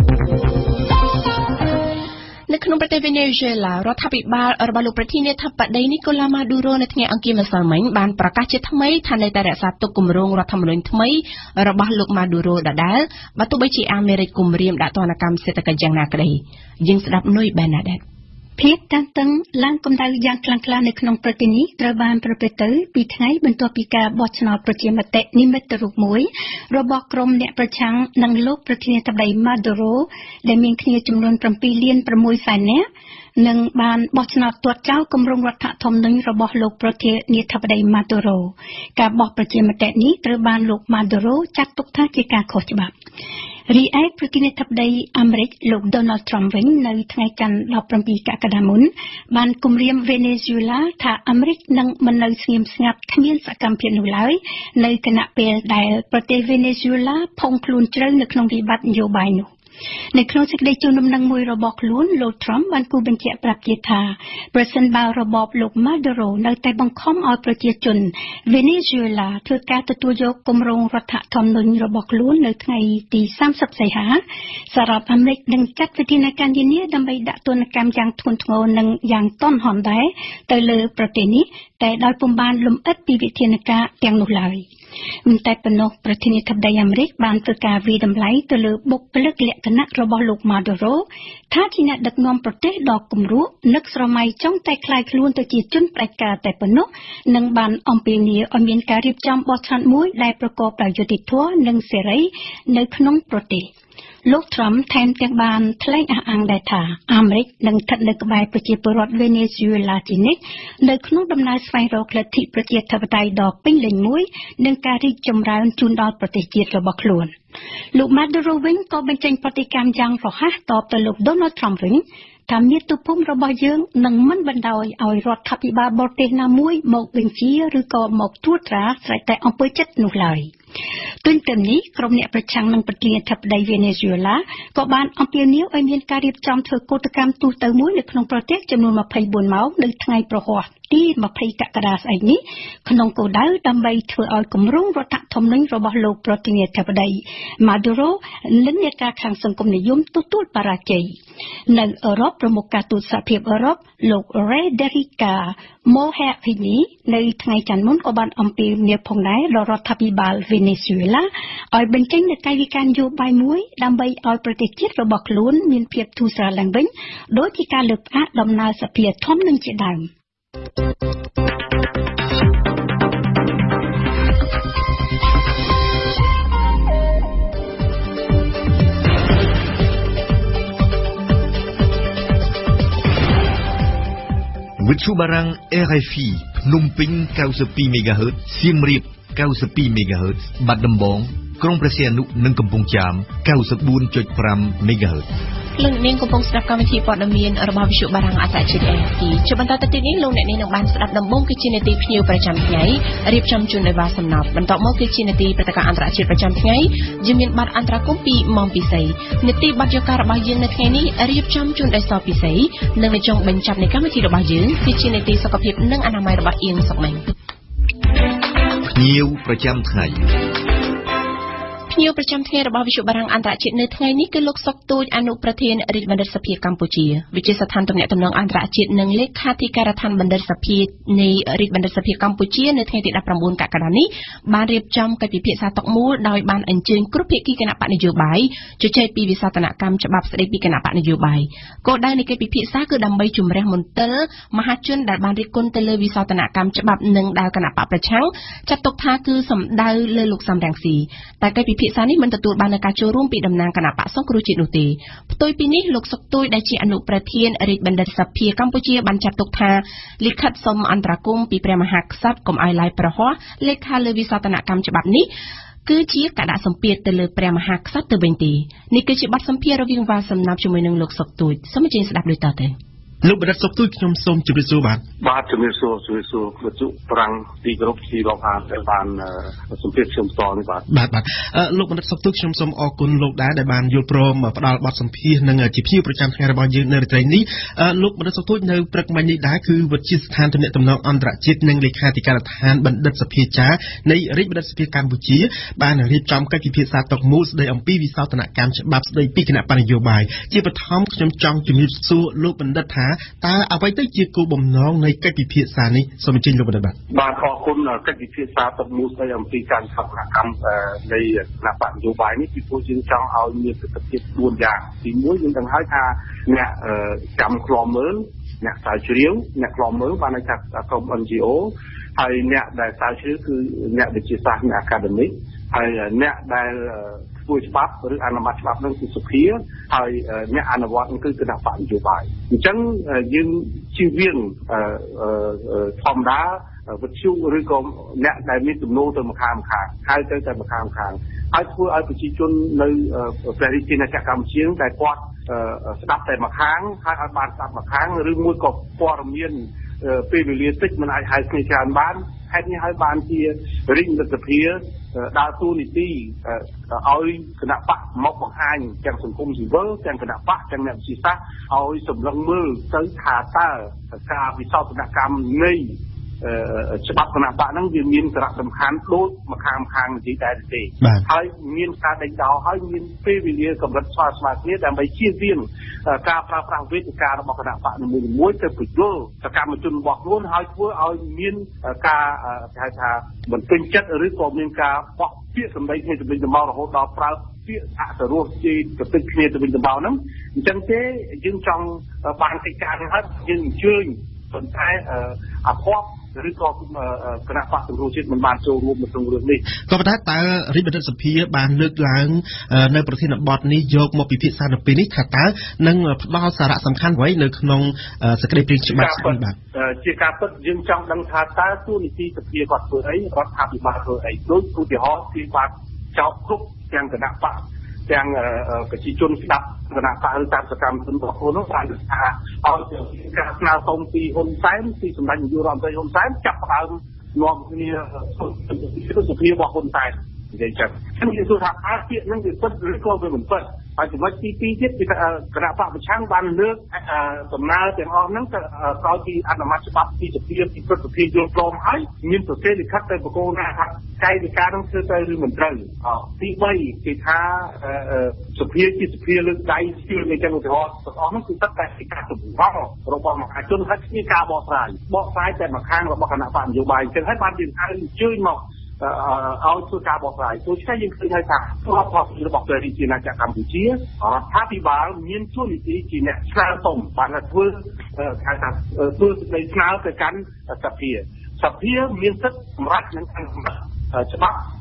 នៅក្នុងប្រទេសវេណេស៊ុយឡារដ្ឋាភិបាលរបស់លោកប្រធានាធិបតីនីកូឡាម៉ាឌូរ៉ូនៅថ្ងៃអង្គារម្សិលមិញបានប្រកាសជាថ្មីថានៅតែរក្សាទុកគម្រោងរដ្ឋធម្មនុញ្ញថ្មីរបស់លោកម៉ាឌូរ៉ូដដែលបើទោះបីជាអាមេរិកគម្រាមដាក់ទណ្ឌកម្មសេដ្ឋកិច្ចយ៉ាងណាក្តីយើងស្ដាប់នុយបែណាដេតភាពតានតឹងឡើងកម្ដៅយ៉ាងខ្លាំងក្លានៅក្នុងប្រទេសនេះត្រូវបានប្រព្រឹត្តទៅពីថ្ងៃបន្ទាប់ពីការបោះឆ្នោតប្រជាមតិនិមិត្តរូបមួយរបស់ក្រុមអ្នកប្រឆាំងនឹងលោកប្រធានាធិបតី Maduro ដែលមានគ្នាចំនួន7លាន6សែននាក់នឹងបានបោះឆ្នោតទាត់ចោលគម្រោងរដ្ឋធម្មនុញ្ញរបស់លោកប្រធានាធិបតី Maduro ការបោះប្រជាមតិនេះត្រូវបានលោក Maduro ចាត់ទុកថាជាការខុសច្បាប់រីឯប្រធានាធិបតីអាមេរិកលោក Donald Trump វិញនៅថ្ងៃច័ន្ទដប់ប្រាំពីរកក្កដាមុនបានគម្រាមវេណេស៊ុយឡាថាអាមេរិកនឹងមិននៅស្ងៀមស្ងាត់គ្មានសកម្មភាពនោះឡើយនៅគណៈពេលដែលប្រទេសវេណេស៊ុយឡាផុងខ្លួនជ្រៅនៅក្នុងវិបត្តិនយោបាយនោះនៅក្នុងសេចក្តីជូនដំណឹងមួយរបស់ខ្លួនលោក Trump បានគូបញ្ជាក់ប្រាប់ទៀតថាប្រសិនបើរបបលោក Maduro នៅតែបង្ខំឲ្យប្រជាជនវេណេស៊ុយឡាធ្វើការទទួលយកគម្រោងរដ្ឋធម្មនុញ្ញរបស់ខ្លួននៅថ្ងៃទីសាមសិបសីហាសហរដ្ឋអាមេរិកនឹងចាត់វិធានការនានាដើម្បីដាក់ទណ្ឌកម្មយ៉ាងធ្ងន់ធ្ងរនិងយ៉ាងទន់ហន់ដែរទៅលើប្រទេសនេះតែដោយពុំបានលំអិតពីវិធានការទាំងនោះឡើយមិនតែប៉ុណ្ណោះប្រធានាធិបតីអាមេរិកបានធ្វើការវាយតម្លៃទៅលើបុគ្គលិកលក្ខណៈរបស់លោក Maduro ថាជាអ្នកដឹកនាំប្រទេសដ៏គំរោះនឹកស្រមៃចង់តែក្លាយខ្លួនទៅជាជនផ្ដាច់ការតែប៉ុណ្ណោះនិងបានអំពាវនាវឲ្យមានការរៀបចំបោះឆ្នោតមួយដែលប្រកបដោយយុត្តិធម៌និងសេរីនៅក្នុងប្រទេសលោក Trump ថែមទាំងបានថ្លែងអះអាងដែរថាអាមេរិកនឹងស្ថិតនៅក្បែរប្រជាពលរដ្ឋវេណេស៊ុយឡាជានិច្ចនៅក្នុងដំណើរស្វែងរកលទ្ធិប្រជាធិបតេយ្យដ៏ពេញលេញមួយនិងការរីកចម្រើនជូនដល់ប្រទេសជាតិរបស់ខ្លួនលោក Maduro វិញក៏បញ្ចេញប្រតិកម្មយ៉ាងរហ័សតបទៅលោក Donald Trump វិញថាមាតុភូមិរបស់យើងនឹងមិនបណ្ដោយឲ្យរដ្ឋាភិបាលបរទេសណាមួយមកបញ្ជាឬក៏មកត្រួតត្រាស្រេចតែអំពើចិត្តនោះឡើយទន្ទឹមនេះក្រុមអ្នកប្រឆាំងនឹងប្រធានាធិបតីវេណេស៊ុយឡាក៏បានអំពាវនាវឲ្យមានការរៀបចំធ្វើកោតកម្មទូទៅមួយនៅក្នុងប្រទេសចំនួនម្ភៃបួនម៉ោងនៅថ្ងៃប្រហ័សទីម្ភៃកក្កដាស្អែកនេះក្នុងគោលដៅដើម្បីធ្វើឲ្យគម្រោងរដ្ឋធម្មនុញ្ញរបស់លោកប្រធានាធិបតី Maduro និងអ្នកការខាងសង្គមនិយមទទួលបរាជ័យនៅអឺរ៉ុបប្រមុខការទូតសហភាពអឺរ៉ុបលោក Federica Mogherini នៅថ្ងៃច័ន្ទមុនក៏បានអំពាវនាវផងដែរដល់រដ្ឋាភិបាលវេណេស៊ុយឡាឲ្យបញ្ចេញនូវកាយវិការនយោបាយមួយដើម្បីឲ្យប្រទេសជាតិរបស់ខ្លួនមានភាពធូរស្រាលឡើងវិញដោយជាការលើកផ្អាកដំណើរសភាធម្មនុញ្ញជាដើមវិទ្យុបារាំង R F I ភ្នំពេញ ninety-two megahertz សៀមរាប ninety-two megahertz បាត់ដំបងក្រុងព្រះសីហនុនិងកំពង់ចាម ninety-four point five megahertz លោកនាងកំពុងស្ដាប់កម្មវិធីព័ត៌មានរបស់វិទ្យុបារាំងអន្តរជាតិ A F P ជាបន្តទៅទៀតនេះលោកអ្នកនាងនឹងបានស្ដាប់ដំបូងគឺជានាទីភ្ញៀវប្រចាំថ្ងៃរៀបចំជូនដោយវ៉ាសំណប់បន្តមកគឺជានាទីព្រឹត្តិការណ៍អន្តរជាតិប្រចាំថ្ងៃយើងមានបទអន្តរកម្មពីម៉ោងពិសេសនាទីបទយកការរបស់យើងនៅថ្ងៃនេះរៀបចំជូនដោយសពិសេសនិងនៅចុងបញ្ចប់នៃកម្មវិធីរបស់យើងគឺជានាទីសុខភាពនិងអនាម័យរបស់អៀងសុកមិញភ្ញៀវប្រចាំថ្ងៃភ្ញៀវប្រចាំថ្ងៃរបស់វិទ្យុបារាំងអន្តរជាតិនៅថ្ងៃនេះគឺលោកសុកទូចអនុប្រធានរាជបណ្ឌិតសភាកម្ពុជាវិទ្យាស្ថានទំនាក់ទំនងអន្តរជាតិនិងលេខាធិការដ្ឋានបណ្ឌិតសភានៃរាជបណ្ឌិតសភាកម្ពុជានៅថ្ងៃទីដប់ប្រាំបួនកក្កដានេះបានរៀបចំកិច្ចពិភាក្សាតុមូលដោយបានអញ្ជើញគ្រប់ភាគីគណៈបកនយោបាយជជែកពីវិសោធនកម្មច្បាប់ស្តីពីគណៈបកនយោបាយគោលដៅនៃកិច្ចពិភាក្សាគឺដើម្បីជំរះមន្ទិលមហាជនដែលបានរិះគន់ទៅលើវិសោធនកម្មច្បាប់និងដែលគណៈបកប្រឆាំងចាត់ទុកថាគឺសម្ដៅលើលោកសំរងស៊ីតែកិច្ចពិភាក្សានេះមិនទទួលបាននូវការចូលរួមពីតំណាងគណៈបកសង្គ្រោះជាតិនោះទេផ្ទុយពីនេះលោកសុកទូចដែលជាអនុប្រធានរាជបណ្ឌិតសភាកម្ពុជាបានចាត់ទុកថាលិខិតសុំអន្តរាគមន៍ពីព្រះមហាក្សត្រកុំឲ្យឡាយប្រហ័សលេខាលើវិសោធនកម្មច្បាប់នេះគឺជាការដាក់សម្ពាធទៅលើព្រះមហាក្សត្រទៅវិញទេនេះគឺជាបទសម្ភាសន៍រវាងវ៉ាសំណាប់ជាមួយនឹងលោកសុកទូចសូមអញ្ជើញស្ដាប់ដូចតទៅលោកបណ្ឌិតសុកទូចខ្ញុំសូមជម្រាបសួរបាទបាទជម្រាបសួរជម្រាបសួរវិទ្យុប្រាំងទីក្រុមទីលោកអានដែលបានសម្ភាសន៍ខ្ញុំផ្ទាល់នេះបាទបាទបាទលោកបណ្ឌិតសុកទូចខ្ញុំសូមអរគុណលោកដែរដែលបានយល់ព្រមផ្ដល់បទសម្ភាសន៍និងជាភ្ញៀវប្រចាំថ្ងៃរបស់យើងនៅរាត្រីនេះលោកបណ្ឌិតសុកទូចនៅព្រឹកមិញនេះដែរគឺវិទ្យាស្ថានទំនាក់ទំនងអន្តរជាតិនិងលេខាធិការដ្ឋានបណ្ឌិតសភាចារនៃរាជបណ្ឌិតសភាកម្ពុជាបានរៀបចំកិច្ចពិភាក្សាតុមូលស្ដីអំពីវិសោធនកម្មច្បាប់ស្ដីពីគណៈបកនយោបាយជាបឋមខ្ញុំចង់ជម្រាបសួរលោកបណ្ឌិតថាតើអ្វីទៅជាគោលបំណងនៃកិច្ចពិភាក្សានេះសូមអញ្ជើញលោកបណ្ឌិតបាទបាទអរគុណកិច្ចពិភាក្សាតុមូលស្ដីអំពីការសកម្មកម្មនៃគណៈបកនយោបាយនេះពីព្រោះយើងចង់ឲ្យមានទស្សនវិជ្ជាបួនយ៉ាងទីមួយយើងដឹងហើយថាអ្នកចាំខ្លំមើលអ្នកស្រាវជ្រាវអ្នកខ្លំមើលបានន័យថាក្រុម N G O ហើយអ្នកដែលស្រាវជ្រាវគឺអ្នកវិទ្យាសាស្ត្រអ្នក academic ហើយអ្នកដែលធ្វើច្បាប់ឬអនុម័តច្បាប់នឹងគឺសភាហើយអ្នកអនុវត្តគឺគណៈបកនយោបាយអញ្ចឹងយើងជៀសវាងធម្មតាវិទ្យុឬក៏អ្នកដែលមានទំនោរទៅម្ខាងម្ខាងហើយទៅតែម្ខាងម្ខាងហើយធ្វើឲ្យប្រជាជននៅព្រះរាជាណាចក្រកម្ពុជាដែលគាត់ស្ដាប់តែម្ខាងហើយឲ្យបានស្ដាប់ម្ខាងឬមួយក៏ព័ត៌មានពេលវេលាតិចមិនអាចហៅគ្នាច្រើនបានហេតុនេះហើយបានជារាជរដ្ឋាភិបាលដើរតួនាទីឲ្យគណៈបកមកបង្ហាញទាំងសង្គមស៊ីវិលទាំងគណៈបកទាំងអ្នកវិទ្យាសាស្ត្រឲ្យសម្លឹងមើលទៅថាតើការវិសោធនកម្មនៃច្បាប់គណៈបកហ្នឹងវាមានសារៈសំខាន់ដូចម្ខាងម្ខាងនិយាយដែរទេហើយមានការដេញដោលហើយមានពេលវេលាកម្រិតស្មើស្មើគ្នាដើម្បីជៀសវាងការប្រើប្រាស់វេទិការបស់គណៈបកនីមួយៗទៅបញ្យល់សកម្មជនរបស់ខ្លួនហើយធ្វើឲ្យមានការហៅថាមិនពេញចិត្តឬក៏មានការបោះពាក្យសម្ដីគ្នាទៅវិញទៅមករហូតដល់ប្រើពាក្យអសរោះជេរទៅទឹកគ្នាទៅវិញទៅមកហ្នឹងអញ្ចឹងទេយើងចង់បានកិច្ចការនេះហើយយើងអញ្ជើញប៉ុន្តែអភ័ព្វឬក៏គណៈបកសង្គ្រោះជាតិមិនបានចូលរួមនៅក្នុងរឿងនេះក៏ប៉ុន្តែតើរាជបណ្ឌិតសភាបានលើកឡើងនៅប្រធានបទនេះយកមកពិភាក្សានៅពេលនេះថាតើនឹងផ្ដល់សារៈសំខាន់អ្វីនៅក្នុងសេចក្តីព្រាងច្បាប់នេះបាទជាការពិតយើងចង់ដឹងថាតើទូនីតិសភាគាត់ធ្វើអីរដ្ឋាភិបាលធ្វើអីដូចឧទាហរណ៍គឺបានចោទគ្រប់ទាំងគណៈបកទាំងប្រជាជនស្ដាប់គណៈបកឬតាមសកម្មជនរបស់ខ្លួននោះបានថាឲ្យការស្នើសុំពីហ៊ុនសែនពីសម្ដេចនាយករដ្ឋមន្ត្រីហ៊ុនសែនចាប់ផ្ដើមនាំគ្នាសុភារបស់ហ៊ុនសែននិយាយចឹងខ្ញុំនិយាយថាអាពាក្យហ្នឹងវាពិតឬក៏វាមិនពិតហើយចំណុចទីពីរទៀតគឺគណៈបកប្រឆាំងបានលើកដំណើរទាំងអស់ហ្នឹងទៅក្រោយពីអនុម័តច្បាប់ពីសភាពីព្រឹទ្ធសភាយល់ព្រមហើយមានប្រទេសលិខិតទៅបកគោណាថាកាយវិការហ្នឹងធ្វើទៅឬមិនត្រូវទីបីគេថាសភាជាសភាលើកដៃស្ទាល់នៃចឹងឧទាហរណ៍ទាំងអស់ហ្នឹងគឺទឹកតែជាការទម្រង់របស់មហាជនហើយគ្មានការបកស្រាយបកស្រាយតែម្ខាងរបស់គណៈបកនយោបាយអញ្ចឹងហើយបានយើងហៅអញ្ជើញមកឲ្យធ្វើការបកស្រាយដូច្នេះយើងឃើញហើយថារដ្ឋាភិបាលរបស់ព្រះរាជាណាចក្រកម្ពុជារដ្ឋាភិបាលមានទួនាទីជាអ្នកស្នើសុំបានធ្វើហៅថាធ្វើសេចក្តីស្នើទៅកាន់សភាសភាមានសិទ្ធិសម្រាប់នឹងអនុម័តច្បាប់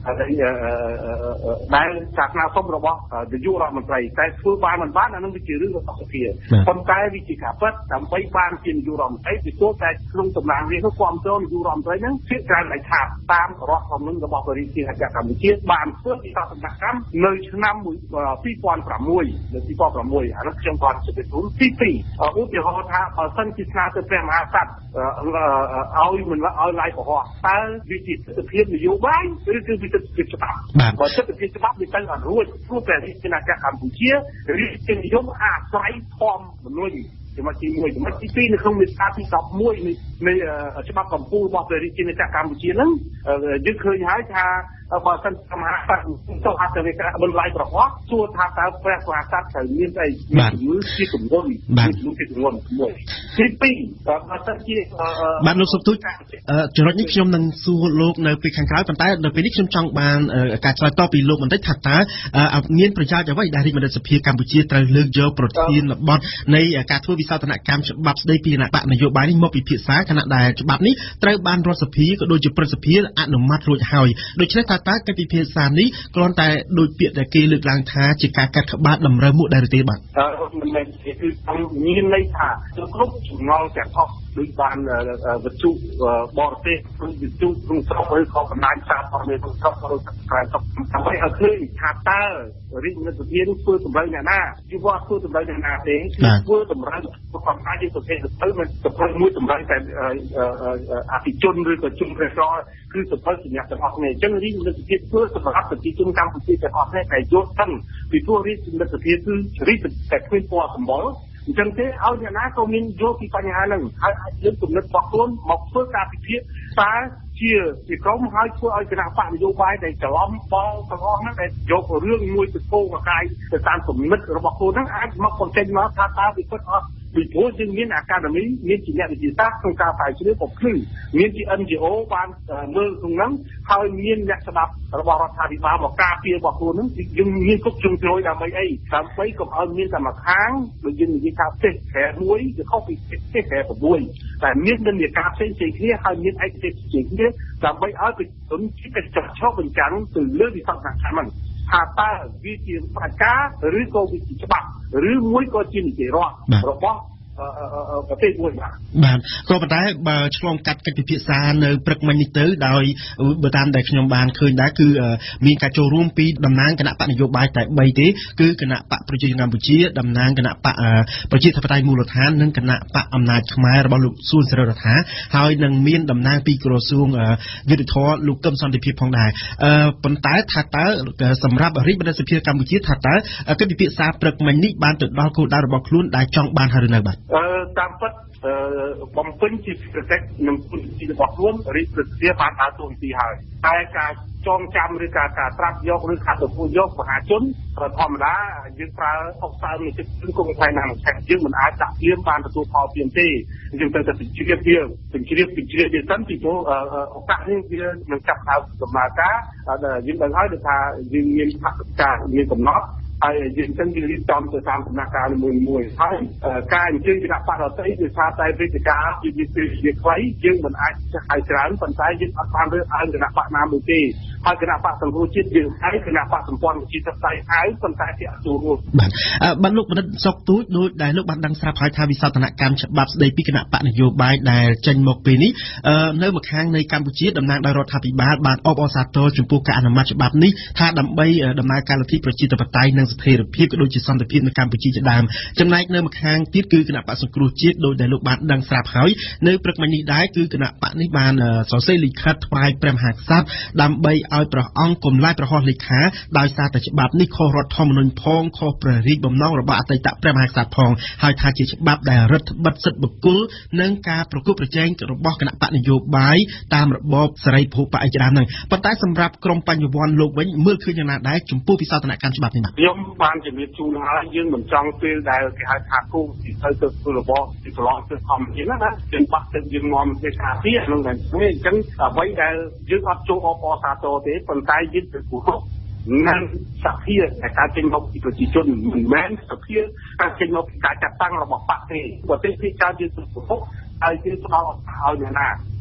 ដែលសាសនាសុំរបស់នាយករដ្ឋមន្ត្រីតែធ្វើបានមិនបានអានឹងវាជារឿងរបស់សភាប៉ុន្តែវាជាការពិតដើម្បីបានជានាយករដ្ឋមន្ត្រីពីព្រោះតែក្នុងតំណាងរាស្ត្រនោះគ្រប់គ្រងនាយករដ្ឋមន្ត្រីហ្នឹងជាការដែលថាតាមរដ្ឋធម្មនុញ្ញរបស់ប្រជាជាតិកម្ពុជាបានធ្វើវិសោធនកម្មនៅឆ្នាំពីរពាន់ប្រាំមួយនៅពីរពាន់ប្រាំមួយអានោះខ្ញុំគាត់ជម្រាបជូនទីពីរឧទាហរណ៍ថាបើសិនជាស្នើទៅព្រះមហាក្សត្រឲ្យមិនឲ្យឡាយប្រហោះតើវាជាទស្សនវិជ្ជានយោបាយឬគឺវាទស្សនវិជ្ជាច្បាប់បើទស្សនវិជ្ជាច្បាប់វាទៅអត់រួចព្រោះព្រះរាជាណាចក្រកម្ពុជារាជនិយមអាស្រ័យធម្មមនុស្សចំណុចទីមួយចំណុចទីពីរនៅក្នុងមាត្រាទីដប់មួយនៃច្បាប់កម្ពុជារបស់ព្រះរាជាណាចក្រកម្ពុជាហ្នឹងយើងឃើញហើយថាបើសិនសមហក្សត្រទៅអត្តវេកបន្លាយប្រហោះសួរថាតើព្រះមហាក្សត្រត្រូវមានអីមានជំនឿជាគំនុនមានជំនឿជាគំនុនមួយទីពីរបើសិនជាបាទលោកសុខទូចចំណុចនេះខ្ញុំនឹងសួរលោកនៅពេលខាងក្រោយប៉ុន្តែនៅពេលនេះខ្ញុំចង់បានការឆ្លើយតបពីលោកបន្តិចថាតើមានប្រយោជន៍អ្វីដែលរាជបណ្ឌិតសភាកម្ពុជាត្រូវលើកយកប្រធានបទនៃការធ្វើវិសោធនកម្មច្បាប់ស្ដីពីគណៈបកនយោបាយនេះមកពិភាក្សាខណៈដែលច្បាប់នេះត្រូវបានរដ្ឋសភាក៏ដូចជាព្រឹទ្ធសភាអនុម័តរួចហើយដូច្នេះតើតើកិច្ចពិភាក្សានេះគ្រាន់តែដូចពាក្យដែលគេលើកឡើងថាជាការកាត់ក្បាលតម្រូវមុខដែរទេបាទអឺមិនមែនគឺមានន័យថាគ្រប់ចំណងទាំងអស់ដូចបានវិទ្យុបរទេសឬវិទ្យុក្នុងស្រុកឬក៏បណ្ដាញសារព័ត៌មានក្នុងស្រុកឬក្រៅស្រុកដើម្បីឲ្យឃើញថាតើរាជរដ្ឋាភិបាលធ្វើតម្រូវអ្នកណាជីវៈធ្វើតម្រូវអ្នកណាទេគឺធ្វើតម្រូវប្រកាសជាប្រទេសទៅមិនទៅមួយតម្រូវតែអភិជនឬក៏ជនប្រសរគឺសភៅសញ្ញាទាំងអស់គ្នាអញ្ចឹងរាជរដ្ឋាភិបាលធ្វើសម្រាប់ប្រជាជនកម្ពុជាទាំងអស់គ្នាតែយកសិនពីព្រោះរាជរដ្ឋាភិបាលគឺរាជតែគ្មានពណ៌សម្បល់អញ្ចឹងទេឲ្យអ្នកណាក៏មានយល់ពីបញ្ហាហ្នឹងហើយអាចលើកគំនិតរបស់ខ្លួនមកធ្វើការពិភាក្សាតើជាពីក្រុមហើយធ្វើឲ្យគណៈបកនយោបាយដែលច្រឡំបងទាំងអស់ហ្នឹងដែលយករឿងមួយទៅគោលមកកាយទៅតាមគំនិតរបស់ខ្លួនហ្នឹងអាចមកបញ្ចេញមកថាតើវាពិតអត់ពីព្រោះយើងមានអាកាដមីមានជាអ្នកវិទ្យាសាស្ត្រក្នុងការស្រាវជ្រាវក៏ភ្លឺមានជា N G O បានមើលក្នុងហ្នឹងហើយមានអ្នកស្ដាប់របស់រដ្ឋាភិបាលមកការពាររបស់ខ្លួនហ្នឹងយើងមានគ្រប់ជ្រុងជ្រោយដើម្បីអីដើម្បីកុំឲ្យមានតែមួយខាងដូចយើងនិយាយថាផ្ទះក្រែមួយវាខុសពីផ្ទះក្រែប្រាំមួយតែមាននិន្នាការផ្សេងៗគ្នាហើយមានឯកទេសផ្សេងគ្នាដើម្បីឲ្យប្រជាជនជាកញ្ចក់ឆ្លុះបញ្ចាំងទៅលើវិសោធនកម្មហ្នឹងថាតើវាជាប្រការឬក៏វាជាច្បាប់ឬមួយក៏ជានីតិរដ្ឋរបស់ប្រទេសមួយបាទបាទក៏ប៉ុន្តែបើឆ្លងកាត់កិច្ចពិភាក្សានៅព្រឹកមិញនេះទៅដោយបើតាមដែលខ្ញុំបានឃើញដែរគឺមានការចូលរួមពីតំណាងគណៈបកនយោបាយតែបីទេគឺគណៈបកប្រជាជនកម្ពុជាតំណាងគណៈបកប្រជាធិបតេយ្យមូលដ្ឋាននិងគណៈបកអំណាចខ្មែររបស់លោកសួនសេរីរដ្ឋាហើយនឹងមានតំណាងពីក្រសួងយុទ្ធភ័ពលោកកឹមសន្តិភាពផងដែរប៉ុន្តែថាតើសម្រាប់រាជបណ្ឌិតសភាកម្ពុជាថាតើកិច្ចពិភាក្សាព្រឹកមិញនេះបានទៅដល់គោលដៅរបស់ខ្លួនដែលចង់បានហើយឬនៅបាទអឺតាមពិតបំពេញជាប្រតិនឹងគុណវិធីរបស់ខ្លួនរាជរដ្ឋាភិបាលបានដើរតួនាទីហើយតែការចងចាំឬការការត្រាប់យកឬការទទួលយកមហាជនធម្មតាយើងប្រើអុកសើមួយទឹកគឺគង់ផ្នែកណាមួយឆែកយើងមិនអាចដាក់ព្រៀមបានទទួលផលព្រៀមទេយើងត្រូវតែពិជ្រាបវាពិជ្រាបពិជ្រាបវាសិនពីព្រោះឱកាសនេះវានឹងចាប់ដើមដំណើរការយើងដឹងហើយថាយើងមានអត្តការមានកំណត់ហើយយើងចឹងយើងរៀបចំទៅតាមដំណាក់កាលមួយមួយហើយការអញ្ជើញគណៈបករដ្ឋីគឺថាតែវេទិកាជាវិទ្យាជាខ្លីយើងមិនអាចហៅច្រើនប៉ុន្តែយើងអត់បានរើសអើងគណៈបកណាមួយទេហើយគណៈបកសង្គ្រោះជាតិយើងហើយគណៈបកសម្ព័ន្ធប្រជាធិបតេយ្យហើយប៉ុន្តែគេអត់ចូលរួមបាទបាទលោកបណ្ឌិតសុកទូចដោយដែលលោកបានដឹងស្រាប់ហើយថាវិសោធនកម្មច្បាប់ស្ដីពីគណៈបកនយោបាយដែលចេញមកពេលនេះនៅម្ខាងនៃកម្ពុជាតំណាងដោយរដ្ឋាភិបាលបានអបអរសាទរចំពោះការអនុម័តច្បាប់នេះថាដើម្បីដំណើរការលទ្ធិប្រជាធិបតេយ្យនិងស្ថិរភាពក៏ដូចជាសន្តិភាពនៅកម្ពុជាជាដើមចំណែកនៅម្ខាងទៀតគឺគណៈបកសង្គ្រោះជាតិដោយដែលលោកបានដឹងស្រាប់ហើយនៅព្រឹកមិញនេះដែរគឺគណៈបកនេះបានសរសេរលិខិតថ្វាយព្រះមហាក្សត្រដើម្បីឲ្យព្រះអង្គកុំឡាយប្រហោះលេខាដោយសារតែច្បាប់នេះខុសរដ្ឋធម្មនុញ្ញផងខុសព្រះរាជបំណងរបស់អតីតព្រះមហាក្សត្រផងហើយថាជាច្បាប់ដែលរដ្ឋបិទសិទ្ធិបុគ្គលនិងការប្រកួតប្រជែងរបស់គណៈបកនយោបាយតាមរបបសេរីភូប៉ាអីជាដើមហ្នឹងប៉ុន្តែសម្រាប់ក្រមបញ្ញវន្តលោកវិញមើលឃើញយ៉ាងណាដែរចំពោះវិសោធនកម្មច្បាប់នេះបាទខ្ញុំបានជំរាបជូនហើយយើងមិនចង់ពេលដែលគេហៅថាគូទីទៅទៅធ្វើរបបទីកន្លងទៅធម្មជាតិណាយើងបាក់ទឹកយើងនាំទេថាទៀតក្នុងតែនេះអញ្ចឹងអ្វីដែលយើងអត់ចូលអបអរសាទរទេប៉ុន្តែយើងទៅគោរពនិងសភាតែការចេញមកពីប្រជាជនមិនមែនសភាការចេញមកពីការចាត់តាំងរបស់បកទេប្រទេសទីកើតយើងទៅគោរពហើយយើងផ្ដល់ឱកាសឲ្យអ្នកណា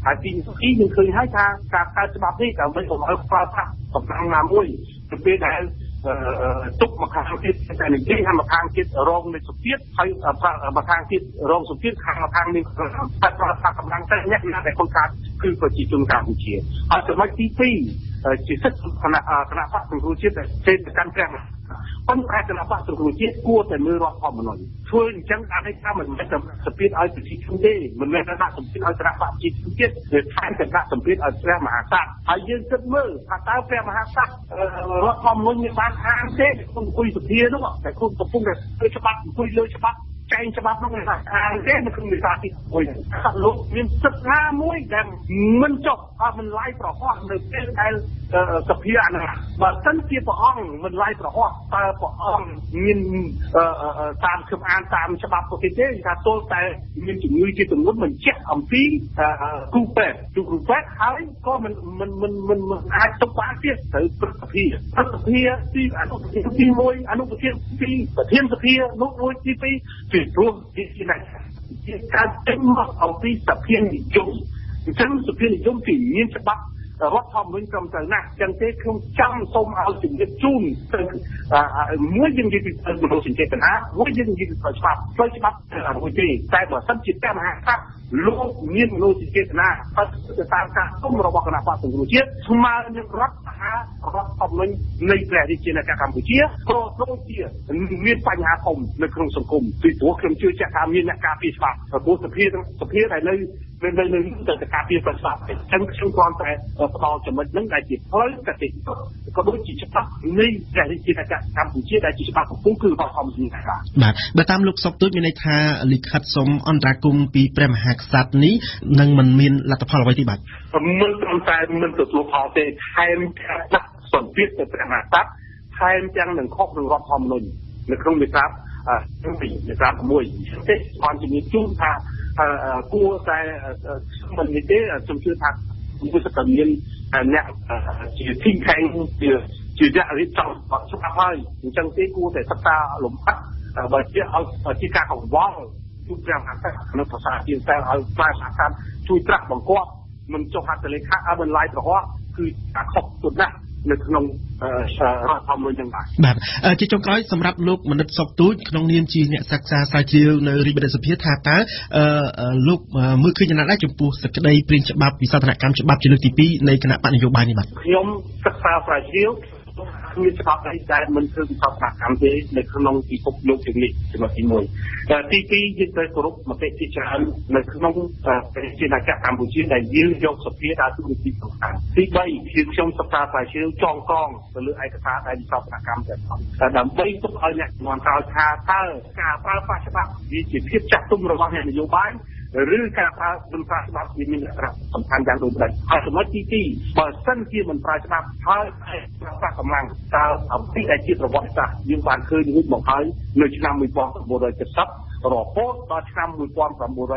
ហើយទីពីរយើងឃើញហើយថាការកើតច្បាប់នេះដើម្បីកុំឲ្យខ្វល់ប្រាក់កម្លាំងណាមួយទៅពេលដែលទុកមកខាងទៀតតែនិយាយថាមកខាងទៀតរងនៃសុភាពហើយមកខាងទៀតរងសុភាពខាងមកខាងនេះតែប្រសាកម្លាំងតែអ្នកណាដែលខុសខាតគឺប្រជាជនកម្ពុជាហើយចំណុចទីពីរជាសិទ្ធិគណៈគណៈបកសង្គ្រោះជាតិដែលចេញទៅកាន់ព្រះប៉ុន្តែគណៈបកសង្គ្រោះជាតិគួរតែមើលរដ្ឋធម្មនុញ្ញធ្វើអញ្ចឹងអាចឲ្យថាមិនមែនតែសម្ពាធឲ្យប្រជាជនទេមិនមែនតែដាក់សម្ពាធឲ្យគណៈបកប្រជាជនទៀតតែថែមទាំងដាក់សម្ពាធឲ្យព្រះមហាក្សត្រហើយយើងគិតមើលថាតើព្រះមហាក្សត្ររដ្ឋធម្មនុញ្ញមានបានខាងទេក្នុងអង្គុយសភានោះតែគុំកំពុងតែធ្វើច្បាប់អង្គុយលើច្បាប់ចែងច្បាប់នោះថាខាងទេនៅក្នុងវិសាទីមួយថាលោកមានសិទ្ធិណាមួយដែលមិនចប់អត់មិនឡាយប្រហោះនៅពេលដែលសភាអនុញ្ញាតបើសិនជាព្រះអង្គមិនឡាយប្រហោះតើព្រះអង្គមានតាមខ្ញុំអានតាមច្បាប់ប្រទេសទេថាទោះតែមានជំងឺជាទម្ងន់បញ្ជាក់អំពីគ្រូពេទ្យគ្រូពេទ្យហើយក៏មិនមិនមិនមិនអាចទុកបានទៀតត្រូវព្រឹទ្ធសភាព្រឹទ្ធសភាទីអនុប្រធានទីមួយអនុប្រធានទីប្រធានសភានោះមួយទីពីរពីព្រោះជាការចេញមកអំពីសភានិយមអញ្ចឹងសភានិយមទីមានច្បាប់រដ្ឋធម្មនុញ្ញត្រឹមត្រូវណាស់ចឹងទេខ្ញុំចង់សូមឲ្យជំរាបជូនទៅមួយយើងនិយាយពីមនោសញ្ចេតនាមួយយើងនិយាយពីច្បាប់ផ្លូវច្បាប់មួយទេតែបើសិនជាព្រះមហាក្សត្រលោកមានមនោសញ្ចេតនាទៅតាមការគុំរបស់គណៈបកសង្គ្រោះជាតិស្មើនឹងរដ្ឋមហារដ្ឋធម្មនុញ្ញនៃព្រះរាជាណាចក្រកម្ពុជាក៏ដូចជាមានបញ្ហាធំនៅក្នុងសង្គមពីព្រោះខ្ញុំជឿជាក់ថាមានអ្នកការពារច្បាប់ព្រោះសភាសភាដែលនៅនៅនៅទៅការពារច្បាប់អញ្ចឹងខ្ញុំគ្រាន់តែផ្ដល់ចំណុចហ្នឹងដែលជាផ្លូវកតិក៏ដូចជាច្បាប់នៃព្រះរាជាណាចក្រកម្ពុជាដែលជាច្បាប់កំពុងគឺរដ្ឋធម្មនុញ្ញដែរបាទបើតាមលោកសុកទូចមានន័យថាលិខិតសុំអន្តរាគមន៍ពីព្រះមហាក្សត្រនេះនឹងមិនមានលទ្ធផលអ្វីទេបាទមិនត្រឹមតែមិនទទួលផលទេថែមទាំងដាក់សម្ពាធទៅព្រះមហាក្សត្រថែមទាំងនឹងខុសនឹងរដ្ឋធម្មនុញ្ញនៅក្នុងវិសាពីវិសាមួយទេគាត់ជំនាញជូនថាគួរតែមិននិយាយទេខ្ញុំជឿថាមួយសកម្មមានអ្នកជាធីងខែងជាជាអ្នករៀបចំច្បាប់ហើយអញ្ចឹងទេគួរតែសិក្សាលំអិតបើជាឲ្យជាការកង្វល់ជួបព្រះមហាក្សត្រនៅភាសាជាតែឲ្យផ្សាយសារជួយត្រាស់បង្គាប់មិនចុះហត្ថលេខាឲ្យបន្លាយប្រហោះគឺការខុសទុនណាស់នៅក្នុងរដ្ឋធម្មនុញ្ញទាំងបាទបាទជាចុងក្រោយសម្រាប់លោកមនិតសុកទូចក្នុងនាមជាអ្នកសិក្សាស្រាវជ្រាវនៅរាជបណ្ឌិតសភាថាតើលោកមើលឃើញយ៉ាងណាដែរចំពោះសេចក្តីព្រាងច្បាប់វិសាស្ត្រនកម្មច្បាប់ជាលើកទីពីរនៃគណៈបកនយោបាយនេះបាទខ្ញុំសិក្សាស្រាវជ្រាវមានច្បាប់អីដែលមិនធ្វើវិសាស្ត្រនកម្មទេនៅក្នុងពិភពលោកទាំងនេះចំណុចទីមួយទីពីរយើងត្រូវគោរពមតិជាច្រើននៅក្នុងប្រជាណាចក្រកម្ពុជាដែលយើងយកសភាដើរតួនាទីសំខាន់ទីបីគឺខ្ញុំសិក្សាស្រាវជ្រាវចងក្រងទៅលើឯកសារដែលវិសាស្ត្រនកម្មទាំងអស់ដើម្បីទុកឲ្យអ្នកជំនាន់ក្រោយថាតើការប្រើប្រាស់ច្បាប់វាជាភាពចាស់ទុំរបស់អ្នកនយោបាយឬការប្រើមិនប្រើច្បាប់វាមានសារៈសំខាន់យ៉ាងដូចម្ដេចហើយចំណុចទីពីរបើសិនជាមិនប្រើច្បាប់ហើយប្រើប្រាស់កម្លាំងតើអំពីដែលជាប្រវត្តិសាស្ត្រយើងបានឃើញរួចមកហើយនៅឆ្នាំmột nghìn chín trăm bảy mươiរហូតដល់ឆ្នាំmột nghìn chín trăm chín mươi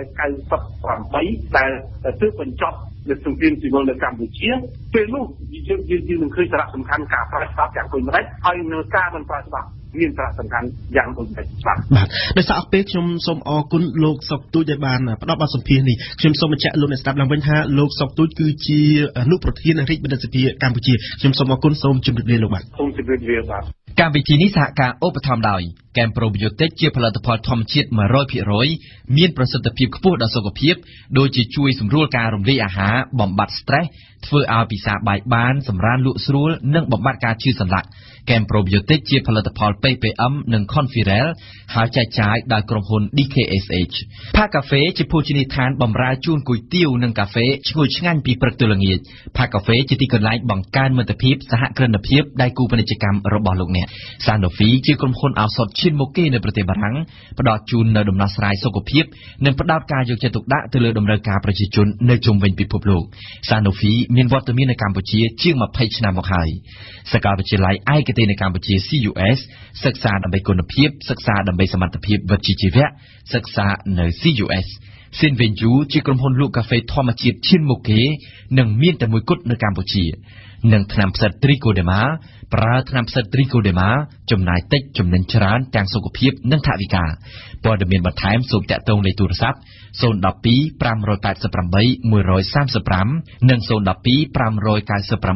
támដែលទើបបញ្ចប់នៅសង្គ្រាមស៊ីវិលនៅកម្ពុជាពេលនោះយើងយើងនឹងឃើញសារៈសំខាន់ការប្រើច្បាប់យ៉ាងដូចម្ដេចហើយនៅការមិនប្រើច្បាប់មានសារៈសំខាន់យ៉ាងដូចម្ដេចបាទបាទដោយសារអស់ពេលខ្ញុំសូមអរគុណលោកសុកទូចដែលបានផ្ដល់បទសម្ភាសន៍នេះខ្ញុំសូមបញ្ជាក់លោកអ្នកស្ដាប់ឡើងវិញថាលោកសុកទូចគឺជាអនុប្រធានរាជបណ្ឌិតសភាកម្ពុជាខ្ញុំសូមអរគុណសូមជម្រាបលាលោកបាទសូមជម្រាបលាបាទកម្មវិធីនេះសហការឧបត្ថម្ភដោយកែមប្រូប៊ីយោទិកជាផលិតផលធម្មជាតិ một trăm phần trăm មានប្រសិទ្ធភាពខ្ពស់ដល់សុខភាពដូចជាជួយសម្រួលការរំលាយអាហារបំបាត់ stress ធ្វើឲ្យពិសាបាយបានសម្រានលក់ស្រួលនិងបំបាត់ការឈឺសន្លាក់កែមប្រូប៊ីយោទិកជាផលិតផល pê pê em និង Conferel ហើយចែកចាយដោយក្រុមហ៊ុន đê ca ét hát ផាកាហ្វេជាភោជនីយដ្ឋានបម្រើជូនគុយទាវនិងកាហ្វេឈ្ងុយឆ្ងាញ់ពីព្រឹកទល់ល្ងាចផាកាហ្វេជាទីកន្លែងបង្កើនមិត្តភាពសហគ្រិនភាពដៃគូពាណិជ្ជកម្មរបស់លោកអ្នក Sanofi ជាក្រុមហ៊ុនឱសថឈានមុខគេនៅប្រទេសបារាំងផ្ដល់ជូននៅដំណោះស្រាយសុខភាពនិងផ្ដោតការយកចិត្តទុកដាក់ទៅលើតម្រូវការប្រជាជននៅជុំវិញពិភពលោក Sanofi មានវត្តមាននៅកម្ពុជាជាងยี่สิบឆ្នាំមកហើយសាកលវិទ្យាល័យឯកទេសនៅកម្ពុជា C U S សិក្សាដើម្បីគុណភាពសិក្សាដើម្បីសមត្ថភាពវិជ្ជាជីវៈសិក្សានៅ C U S Sinvenju ជាក្រុមហ៊ុនលក់កាហ្វេធម្មជាតិឈានមុខគេនិងមានតែមួយគត់នៅកម្ពុជានិងថ្នាំផ្សិត Trichoderma ប្រើថ្នាំផ្សិត Trichoderma ចំណាយតិចចំណេញច្រើនទាំងសុខភាពនិងថវិកាព័ត៌មានបន្ថែមសូមតាក់ទងលេខទូរស័ព្ទ ศูนย์ หนึ่ง สอง ห้า แปด แปด หนึ่ง สาม ห้า និង ศูนย์ หนึ่ง สอง ห้า แปด เก้า สอง สอง สอง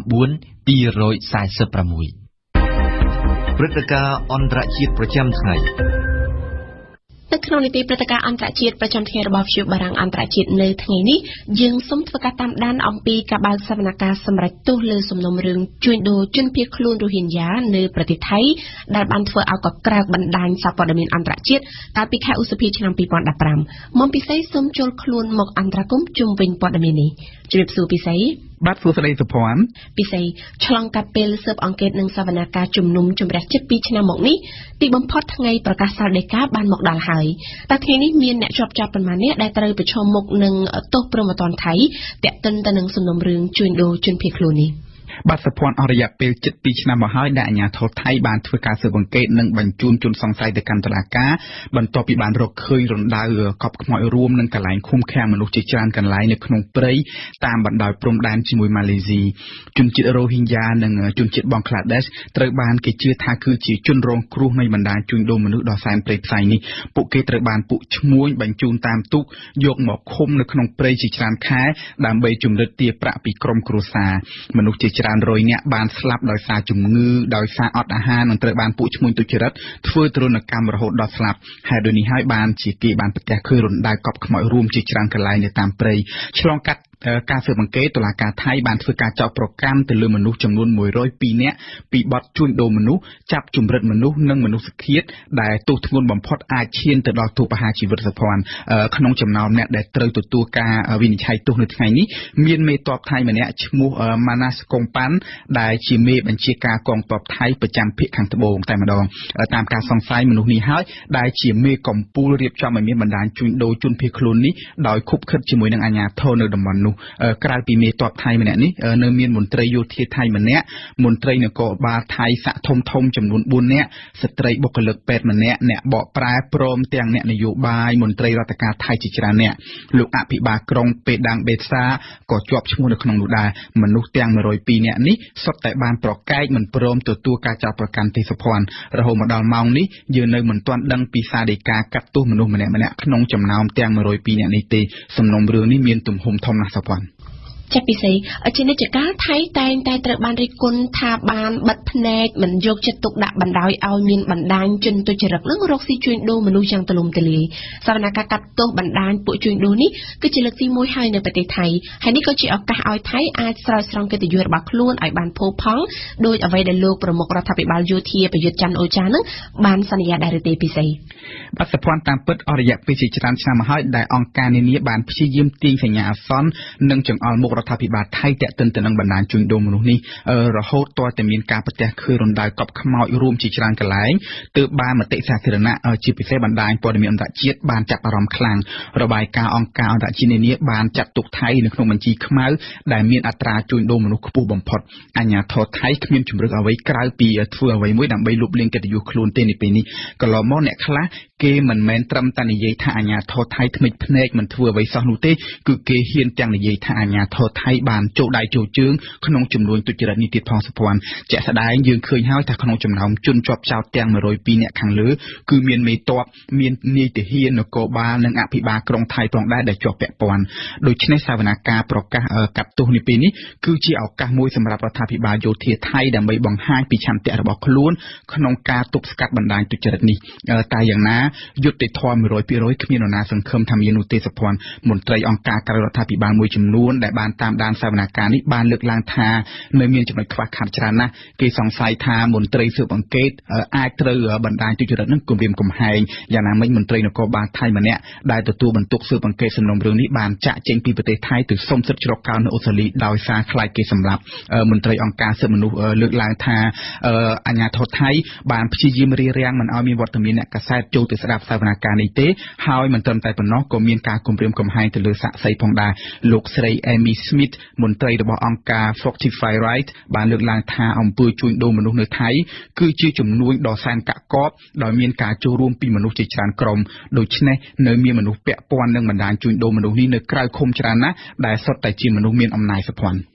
ព្រឹត្តិការណ៍អន្តរជាតិប្រចាំថ្ងៃនៅក្នុងនីតិព្រឹត្តិការណ៍អន្តរជាតិប្រចាំថ្ងៃរបស់វិទ្យុបារាំងអន្តរជាតិនៅថ្ងៃនេះយើងសូមធ្វើការតាមដានអំពីការបើកសវនកម្មសម្រាប់ទោសលើសំណុំរឿងជួញដូរជនភៀសខ្លួនរ៉ូហីញ៉ានៅប្រទេសថៃដែលបានធ្វើឲ្យកក្រើកបណ្ដាញសារព័ត៌មានអន្តរជាតិកាលពីខែឧសភាឆ្នាំ ពីរពាន់ដប់ប្រាំ មុំពិសីសូមចូលខ្លួនមកអន្តរកម្មជុំវិញព័ត៌មាននេះជម្រាបសួរពិសីបាទសួស្តីសុភ័ណ្ឌពិសីឆ្លងកាត់ពេលស៊ើបអង្កេតនឹងសវនកម្មជំនុំជម្រះជិត ពីរឆ្នាំមកនេះទីបំផុតថ្ងៃប្រកាសសាលដីកាបានមកដល់ហើយតែថ្ងៃនេះមានអ្នកជាប់ចាប់ប៉ុន្មានអ្នកដែលត្រូវប្រឈមមុខនឹងទោសព្រហ្មទណ្ឌថៃទាក់ទិនទៅនឹងសំណុំរឿងជួញដូរជនភៀសខ្លួននេះបាទសុភ័ណ្ឌអស់រយៈពេលជិត ពីរឆ្នាំមកហើយដែលអាជ្ញាធរថៃបានធ្វើការស៊ើបអង្កេតនិងបញ្ជូនជនសង្ស័យទៅកាន់តុលាការបន្ទាប់ពីបានរកឃើញរណ្ដៅកប់ខ្មោចរួមនិងកន្លែងឃុំឃាំងមនុស្សជាច្រើនកន្លែងនៅក្នុងព្រៃតាមបណ្ដោយព្រំដែនជាមួយម៉ាឡេស៊ីជនជាតិរ៉ូហីញ៉ានិងជនជាតិបង់ក្លាដេសត្រូវបានគេជឿថាគឺជាជនរងគ្រោះនៃបណ្ដាជួញដូរមនុស្សដ៏សែនព្រៃផ្សៃនេះពួកគេត្រូវបានពួកឈ្មួញបញ្ជូនតាមទូកយកមកឃុំនៅក្នុងព្រៃជាច្រើនខែដើម្បីជំរិតទារប្រាក់ពីក្រុមគ្រួសារមនុស្សជាច្រើនរយនាក់បានស្លាប់ដោយសារជំងឺដោយសារអត់អាហារនិងត្រូវបានពួកឈ្មួញទុច្ចរិតធ្វើទរណកម្មរហូតដល់ស្លាប់ហើយដូចនេះហើយបានជាគេបានប្រទះឃើញរណ្ដៅកប់ខ្មោចរួមជាច្រើនកន្លែងនៅតាមព្រៃឆ្លងកាត់ការស៊ើបអង្កេតតុលាការថៃបានធ្វើការចោទប្រកាន់ទៅលើមនុស្សចំនួន មួយរយពីរ នាក់ពីបទជួញដូរមនុស្សចាប់ជំរិតមនុស្សនិងមនុស្សឃាតដែលទោសធ្ងន់បំផុតអាចឈានទៅដល់ទោសប្រហារជីវិតសុភ័ណ្ឌក្នុងចំណោមអ្នកដែលត្រូវទទួលការវិនិច្ឆ័យទោសនៅថ្ងៃនេះមានមេទ័ពថៃម្នាក់ឈ្មោះម៉ាណាសកុងប៉ាន់ដែលជាមេបញ្ជាការកងទ័ពថៃប្រចាំភាគខាងត្បូងតែម្ដងតាមការសង្ស័យមនុស្សនេះហើយដែលជាមេកំពូលរៀបចំឲ្យមានបណ្ដាញជួញដូរជនភៀសខ្លួននេះដោយខុបខិតជាមួយនឹងអាជ្ញាធរនៅតំបន់នោះក្រៅពីមេទ័ពថៃម្នាក់នេះនៅមានមន្ត្រីយោធាថៃម្នាក់មន្ត្រីនគរបាលថៃសាក់ធំធំចំនួន បួន នាក់ស្ត្រីបុគ្គលិកពេទ្យម្នាក់អ្នកបកប្រែព្រមទាំងអ្នកនយោបាយមន្ត្រីរដ្ឋការថៃជាច្រើនអ្នកលោកអភិបាលក្រុងពេដាំងបេសាក៏ជាប់ឈ្មោះនៅក្នុងនោះដែរមនុស្សទាំង មួយរយពីរ នាក់នេះសុទ្ធតែបានប្រកែកមិនព្រមទទួលការចោទប្រកាន់ទេសុភ័ណ្ឌរហូតមកដល់ម៉ោងនេះយើងនៅមិនទាន់ដឹងពីសារដីកាកាត់ទោសមនុស្សម្នាក់ម្នាក់ក្នុងចំណោមទាំង មួយរយពីរ នាក់នេះទេសំណុំរឿងនេះមានទំហំធំណាស់សុភ័ណ្ឌចាប់ពិសេសជានិច្ចកាលថៃតែងតែត្រូវបានរិះគន់ថាបានបិទភ្នែកមិនយកចិត្តទុកដាក់បណ្ដោយឲ្យមានបណ្ដាញជនទុច្ចរិតនិងរកស៊ីជួញដូរមនុស្សយ៉ាងទូលំទូលាយសវនកម្មកាត់ទោសបណ្ដាញពួកជួញដូរនេះគឺជាលើកទីមួយហើយនៅប្រទេសថៃហើយនេះក៏ជាឱកាសឲ្យថៃអាចស្រោចស្រង់កិត្តិយសរបស់ខ្លួនឲ្យបានផូរផង់ដោយអ្វីដែលលោកប្រមុខរដ្ឋាភិបាលយោធាប្រយុទ្ធច័ន្ទអូចានឹងបានសន្យាដែរឬទេពិសេសបាទសុភ័ណ្ឌតាមពិតអរិយៈពេលជាច្រើនឆ្នាំមកហើយដែលអង្គការនានាបានព្យាយាមទាញសញ្ញាអាសន្ននិងចង្អុលមុខរដ្ឋាភិបាលថៃតាក់ទិនទៅនឹងបណ្ដាញជួញដូរមនុស្សនេះរហូតទាល់តែមានការប្រទះឃើញរណ្ដៅកប់ខ្មោចរួមជាច្រើនកន្លែងទើបបានមតិសាធារណៈជាពិសេសបណ្ដាញព័ត៌មានអន្តរជាតិបានចាប់អារម្មណ៍ខ្លាំងរបាយការណ៍អង្គការអន្តរជាតិនានាបានចាត់ទុកថៃនៅក្នុងបញ្ជីខ្មៅដែលមានអត្រាជួញដូរមនុស្សខ្ពស់បំផុតអាជ្ញាធរថៃគ្មានជំរឿនអ្វីក្រៅពីធ្វើអ្វីមួយដើម្បីលុបលាងកិត្តិយសខ្លួនទេនៅពេលនេះកន្លងមកអ្នកខ្លះគេមិនមែនត្រឹមតែនិយាយថាអាជ្ញាធរថៃថ្មិចភ្នែកមិនធ្វើអ្វីសោះនោះទេគឺគេហ៊ានទាំងនិយាយថាអាជ្ញាធរថៃបានចូលដៃចូលជើងក្នុងចំនួនទុច្ចរិតនេះទៀតផងសុភ័ណ្ឌជាក់ស្ដែងយើងឃើញហើយថាក្នុងចំណោមជនជាប់ចោទទាំង មួយរយពីរ នាក់ខាងលើគឺមានមេទ័ពមាននាយទាហាននគរបាលនិងអភិបាលក្រុងថៃផងដែរដែលជាប់ពាក់ព័ន្ធដូច្នេះសវនកម្មប្រកាសកាត់ទោសនេះពេលនេះគឺជាឱកាសមួយសម្រាប់រដ្ឋាភិបាលយោធាថៃដើម្បីបង្ហាញពីឆន្ទៈរបស់ខ្លួនក្នុងការទប់ស្កាត់បណ្ដាញទុច្ចរិតនេះតែយ៉ាងណាយុត្តិធម៌ មួយរយភាគរយ គ្មាននរណាសង្ឃឹមថាមាននោះទេសុភ័ណ្ឌមន្ត្រីអង្គការក្រៅរដ្ឋាភិបាលមួយចំនួនដែលបានតាមដានសវនកម្មនេះបានលើកឡើងថានៅមានចំណុចខ្វះខាតច្រើនណាស់គេសង្ស័យថាមន្ត្រីស៊ើបអង្កេតអាចត្រូវបណ្ដាញទុច្ចរិតនឹងគំរាមកំហែងយ៉ាងណាមិញមន្ត្រីនគរបាលថៃម្នាក់ដែលទទួលបន្ទុកស៊ើបអង្កេតសំណុំរឿងនេះបានចាក់ចេញពីប្រទេសថៃទៅសុំសិទ្ធិជ្រកកោននៅអូស្ត្រាលីដោយសារខ្លាចគេសម្លាប់មន្ត្រីអង្គការសិទ្ធិមនុស្សលើកឡើងថាអាជ្ញាធរថៃបានព្យាយាមរារាំងមិនឲ្យមានវត្តមានអ្នកកាសែតចូលទៅស្ដាប់សវនកម្មនេះទេហើយមិនត្រឹមតែប៉ុណ្ណោះក៏មានការគំរាមកំហែងទៅលើសាក្សីផងដែរលោកស្រី Amy Smith មន្ត្រីរបស់អង្គការ Fortify Right បានលើកឡើងថាអំពើជួញដូរមនុស្សនៅថៃគឺជាជំនួញដ៏សែនកាក់កបដោយមានការចូលរួមពីមនុស្សជាច្រើនក្រុមដូច្នេះនៅមានមនុស្សពាក់ព័ន្ធនឹងបណ្ដាញជួញដូរមនុស្សនេះនៅក្រៅឃុំច្រើនណាស់ដែលសុទ្ធតែជាមនុស្សមានអំណាចសុភ័ណ្ឌ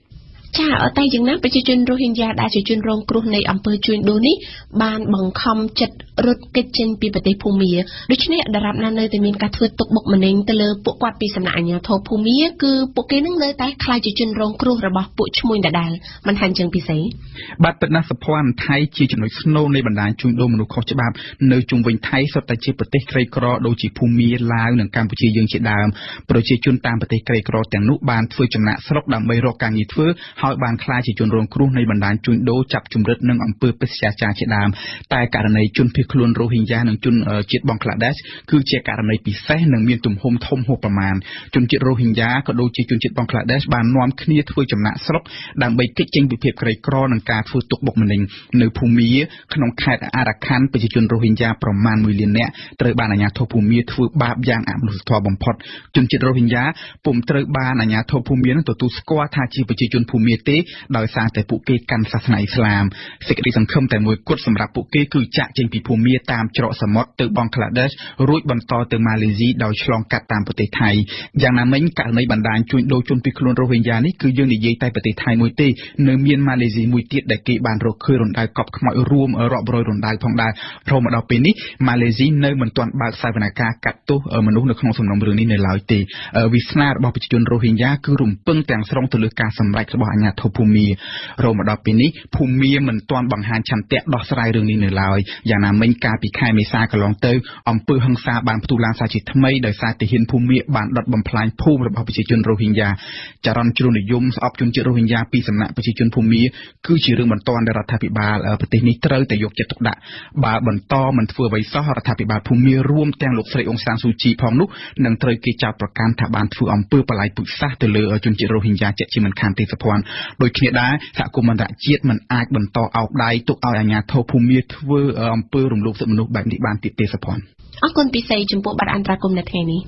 ចាអត់តែយ៉ាងណាប្រជាជនរ៉ូហីញ៉ាដែលជាជនរងគ្រោះនៃអំពើជួញដូរនេះបានបង្ខំចិត្តរត់គេចចេញពីប្រទេសភូមាដូច្នេះដរាបណានៅតែមានការធ្វើទុកបុកម្នេញទៅលើពួកគាត់ពីសំណាក់អាជ្ញាធរភូមាគឺពួកគេនឹងនៅតែខ្លាចជាជនរងគ្រោះរបស់ពួកឈ្មួញដដែលមិនហាញចឹងពិសេសបាទពិតណាស់សភ័ណ្ឌថៃជាចំណុចស្នូលនៃបណ្ដាញជួញដូរមនុស្សខុសច្បាប់នៅជុំវិញថៃសុទ្ធតែជាប្រទេសក្រីក្រដូចជាភូមាឡាវនិងកម្ពុជាយើងជាដើមប្រជាជនតាមប្រទេសក្រីក្រទាំងនោះបានធ្វើចំណាក់ស្រុកដើម្បីរកការងារធ្វើហើយបានខ្លាចជាជនរងគ្រោះនៃបណ្ដាញជួញដូរចាប់ជំរិតនិងអំពើបេសកចារជាដើមតែករណីជនភៀសខ្លួនរ៉ូហីញ៉ានិងជនជាតិបង់ក្លាដេសគឺជាករណីពិសេសនិងមានទំហំធំហួសប្រមាណជនជាតិរ៉ូហីញ៉ាក៏ដូចជាជនជាតិបង់ក្លាដេសបាននាំគ្នាធ្វើចំណាក់ស្រុកដើម្បីគេចចេញពីភាពក្រីក្រនិងការធ្វើទុកបុកម្នេញនៅភូមាក្នុងខេត្តអារ៉ាខណ្ឌប្រជាជនរ៉ូហីញ៉ាប្រមាណមួយលាននាក់ត្រូវបានអាជ្ញាធរភូមាធ្វើបាបយ៉ាងអមនុស្សធម៌បំផុតជនជាតិរ៉ូហីញ៉ាពុំត្រូវបានអាជ្ញាធរភូមានឹងទទួលស្គាល់ថាជាប្រជាជនភូមាទេដោយសារតែពួកគេកាន់សាសនាអ៊ីស្លាមសេចក្តីសង្ឃឹមតែមួយគត់សម្រាប់ពួកគេគឺចាក់ចេញពីភូមាតាមច្រកសមុទ្រទៅបង់ក្លាដេសរួចបន្តទៅម៉ាឡេស៊ីដោយឆ្លងកាត់តាមប្រទេសថៃយ៉ាងណាមិញករណីបណ្ដាញជួញដូរជនភៀសខ្លួនរ៉ូហីញ៉ានេះគឺយើងនិយាយតែប្រទេសថៃមួយទេនៅមានម៉ាឡេស៊ីមួយទៀតដែលគេបានរកឃើញរណ្ដៅកប់ខ្មោចរួមរាប់រយរណ្ដៅផងដែររហូតមកដល់ពេលនេះម៉ាឡេស៊ីនៅមិនទាន់បើកសវនកម្មកាត់ទោសមនុស្សនៅក្នុងសំណុំរឿងនេះនៅឡើយទេវាសនារបស់ប្រជាជនរ៉ូហីញ៉ាគឺរំពឹងទាំងស្រុងទៅលើការសម្រេចរបស់អាជ្ញាធរភូមារហូតមកដល់ពេលនេះភូមាមិនទាន់បង្ហាញឆន្ទៈដោះស្រាយរឿងនេះនៅឡើយយ៉ាងណាមិញកាលពីខែមេសាកន្លងទៅអំពើហិង្សាបានផ្ទុះឡើងសារជាថ្មីដោយសារទាហានភូមាបានដុតបំផ្លាញភូមិរបស់ប្រជាជនរ៉ូហីញ៉ាចរន្តជ្រុលនិយមស្អប់ជនជាតិរ៉ូហីញ៉ាពីសំណាក់ប្រជាជនភូមាគឺជារឿងបន្ទាន់ដែលរដ្ឋាភិបាលប្រទេសនេះត្រូវតែយកចិត្តទុកដាក់បើបន្តមិនធ្វើអ្វីសោះរដ្ឋាភិបាលភូមារួមទាំងលោកស្រីអ៊ុងសានស៊ូជីផងនោះនឹងត្រូវគេចោទប្រកាន់ថាបានធ្វើអំពើបលាយពូជសាសន៍ទៅលើជនជាតិរ៉ូហីញ៉ាជាជាមិនខានទេសភ័ណ្ឌដូចគ្នាដែរសហគមន៍អន្តរជាតិមិនអាចបន្តអោបដៃទុកឲ្យអាជ្ញាធរភូមាធ្វើអំពើរំលោភសិទ្ធិមនុស្សបែបនេះបានទៀតទេសភ័ណ្ឌអរគុណពិសេសចំពោះបទអន្តរាគមន៍នៅថ្ងៃនេះ